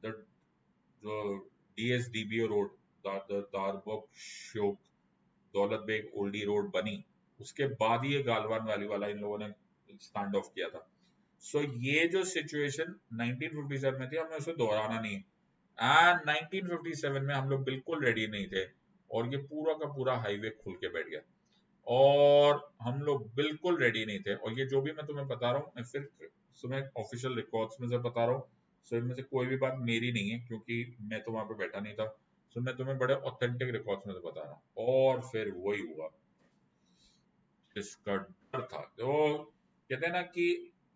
जो DSDBO रोड, दारबोक शोक दौलत बेग ओल्डी रोड बनी, उसके बाद ही ये गालवान वैली वाला इन लोगों ने स्टैंड ऑफ किया था. सो ये जो सिचुएशन 1957 में थी, हमें उसे दोहराना नहीं. एंड 1957 में हम लोग बिल्कुल रेडी नहीं थे और ये पूरा का पूरा हाईवे खुल के बैठ गया और हम लोग बिल्कुल रेडी नहीं थे. और ये जो भी मैं तुम्हें बता रहा हूँ, मैं फिर तुम्हें ऑफिशियल रिकॉर्ड्स में से बता रहा हूँ. सो इनमें से कोई भी बात मेरी नहीं है क्योंकि मैं तो वहां पे बैठा नहीं था. सो मैं तुम्हें बड़े ऑथेंटिक रिकॉर्ड्स में से बता रहा हूँ. और फिर वही हुआ जिसका डर था. जो कहते हैं ना कि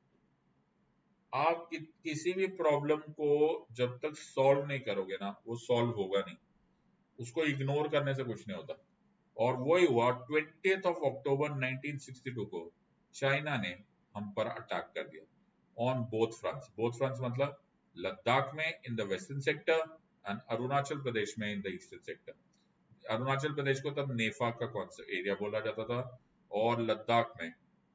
आप किसी भी प्रॉब्लम को जब तक सॉल्व नहीं करोगे ना, वो सॉल्व होगा नहीं. उसको इग्नोर करने से कुछ नहीं होता. और वही हुआ 20th of October 1962 को चाइना ने हम पर अटैक कर दिया on both fronts. Both fronts मतलब लद्दाख में in the western sector and Arunachal Pradesh में in the eastern sector. Arunachal Pradesh को तब नेफा का कौन एरिया बोला जाता था और लद्दाख में.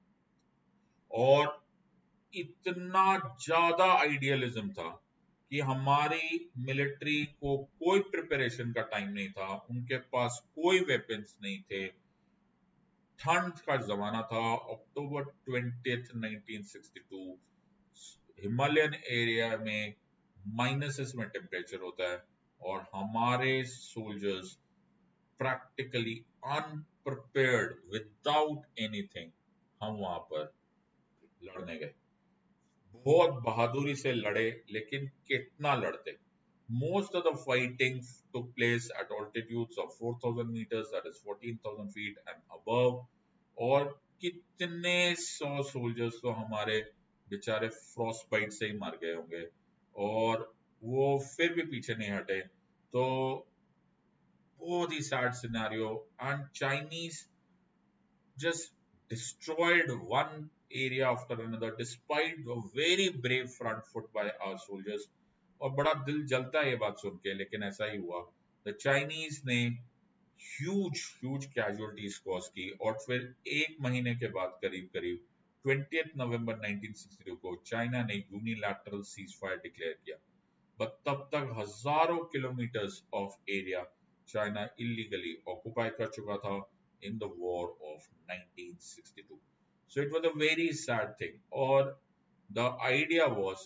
और इतना ज्यादा आइडियलिज्म था कि हमारी मिलिट्री को कोई प्रिपरेशन का टाइम नहीं था, उनके पास कोई वेपन्स नहीं थे. ठंड का जमाना था. अक्टूबर 20th 1962, हिमालयन एरिया में माइनसेस में टेम्परेचर होता है और हमारे soldiers practically unprepared without anything हम वहां पर लड़ने गए. बहुत बहादुरी से लड़े, लेकिन कितना लड़ते। Most of the fighting took place at altitudes of 4,000 meters, that is 14,000 feet and above. और कितने सौ सोल्जर्स तो हमारे बेचारे फ्रॉस्ट बाइट से ही मर गए होंगे, और वो फिर भी पीछे नहीं हटे। तो बहुत ही sad scenario, and Chinese just destroyed one area after another despite a very brave front foot by our soldiers. और बड़ा दिल जलता है ये बात सुन के, लेकिन ऐसा ही हुआ। द चाइनीज ने ह्यूज ह्यूज कैजुअलिटीज कॉज की, और फिर एक महीने के बाद करीब करीब 20 नवंबर 1962 को चाइना ने यूनिलैटरल सीज फायर डिक्लेयर किया। बट तब तक हजारों kilometres of area China illegally occupy कर चुका था in the war of 1962. So it was a very sad thing. Or the idea was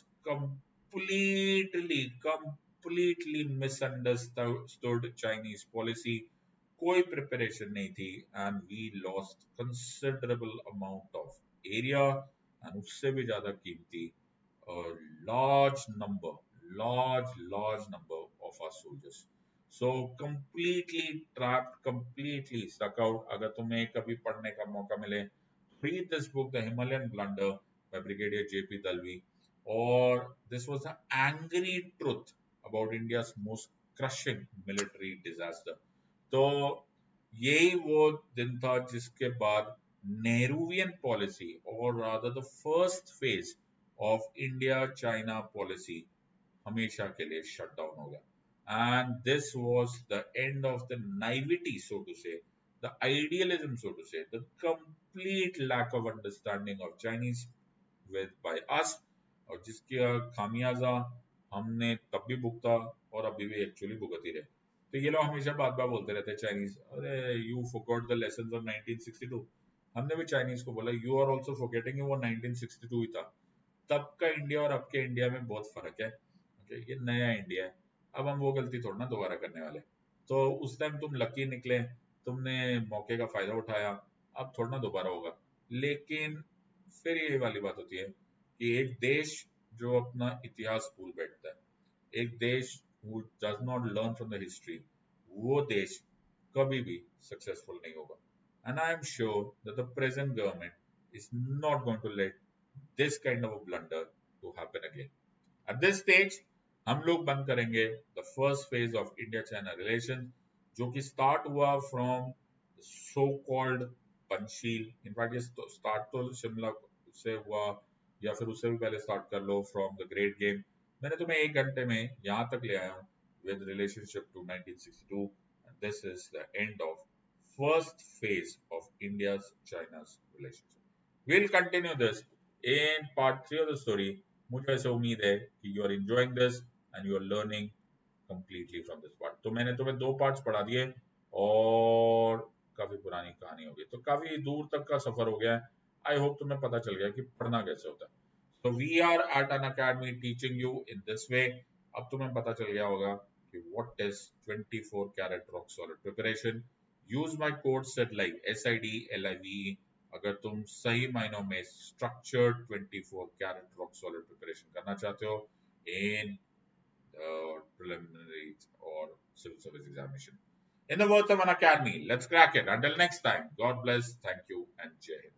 completely misunderstood Chinese policy. कोई प्रिपरेशन नहीं थी, and we lost considerable amount of area, and उससे भी ज्यादा कीमती large number, large number of our soldiers. So completely trapped, completely stuck out. अगर तुम्हें कभी पढ़ने का मौका मिले, read this book, The Himalayan Blunder by Brigadier J.P. Dalvi. Or this was the angry truth about India's most crushing military disaster. तो यही वो दिन था जिसके बाद नेहरूवियन पॉलिसी, और rather the first phase of India China policy, हमेशा के लिए शट डाउन हो गया। And this was the end of the naivety, so to say, the idealism, so to say, the complete lack of understanding of Chinese with by us, और जिसका खामियाजा हमने तब भी भुगता और अभी भी एक्चुअली भुगत ही रहे। तो ये लोग हमेशा बात बात बोलते रहते हैं चाइनीज, अरे you forgot the lessons of 1962। हमने भी चाइनीज को बोला यू आर आल्सो फॉरगेटिंग, वो 1962 ही था। तब का इंडिया और अब के इंडिया में बहुत फर्क है। ओके, ये नया इंडिया है, अब हम वो गलती थोड़ा ना दोबारा करने वाले। तो उस टाइम तुम लकी निकले, तुमने मौके का फायदा उठाया, अब थोड़ा ना दोबारा होगा। लेकिन फिर ये वाली बात होती है कि एक देश जो अपना इतिहास भूल बैठता है, एक देश who does not learn from the history, वो देश कभी भी सक्सेसफुल नहीं होगा। And I am sure that the present government is not going to let this kind of a blunder to happen again. At this stage, हम लोग बंद करेंगे the first phase of India-China relations, जो कि स्टार्ट हुआ from so called Panchsheel. In fact ये स्टार्ट तो शिमला से हुआ, या फिर उससे भी पहले स्टार्ट कर लो फ्रॉम द ग्रेट गेम। मैंने तुम्हें 1 घंटे में यहाँ तक ले आया हूँ with relationship to 1962, and this is the end of first phase of India's China's relationship. We'll continue this in part 3 of the story. मुझे ऐसे उम्मीद है कि you are enjoying this and you are learning completely from this part. तो मैंने तुम्हें 2 पार्ट्स पढ़ा दिए, और काफी पुरानी कहानी होगी, तो काफी दूर तक का सफर हो गया है। आई होप तुम्हें पता चल गया कि पढ़ना कैसे होता है। So we are at an academy teaching you in this way. अब तुम्हें पता चल गया होगा कि what is 24 karat rock solid preparation. Use my code SIDLIVE, SIDLIVE, अगर तुम सही मायनों में structured 24 karat rock solid preparation करना चाहते हो in preliminary or civil service examination. In the words of an academy, let's crack it. Until next time, God bless, thank you, and Jai Hind.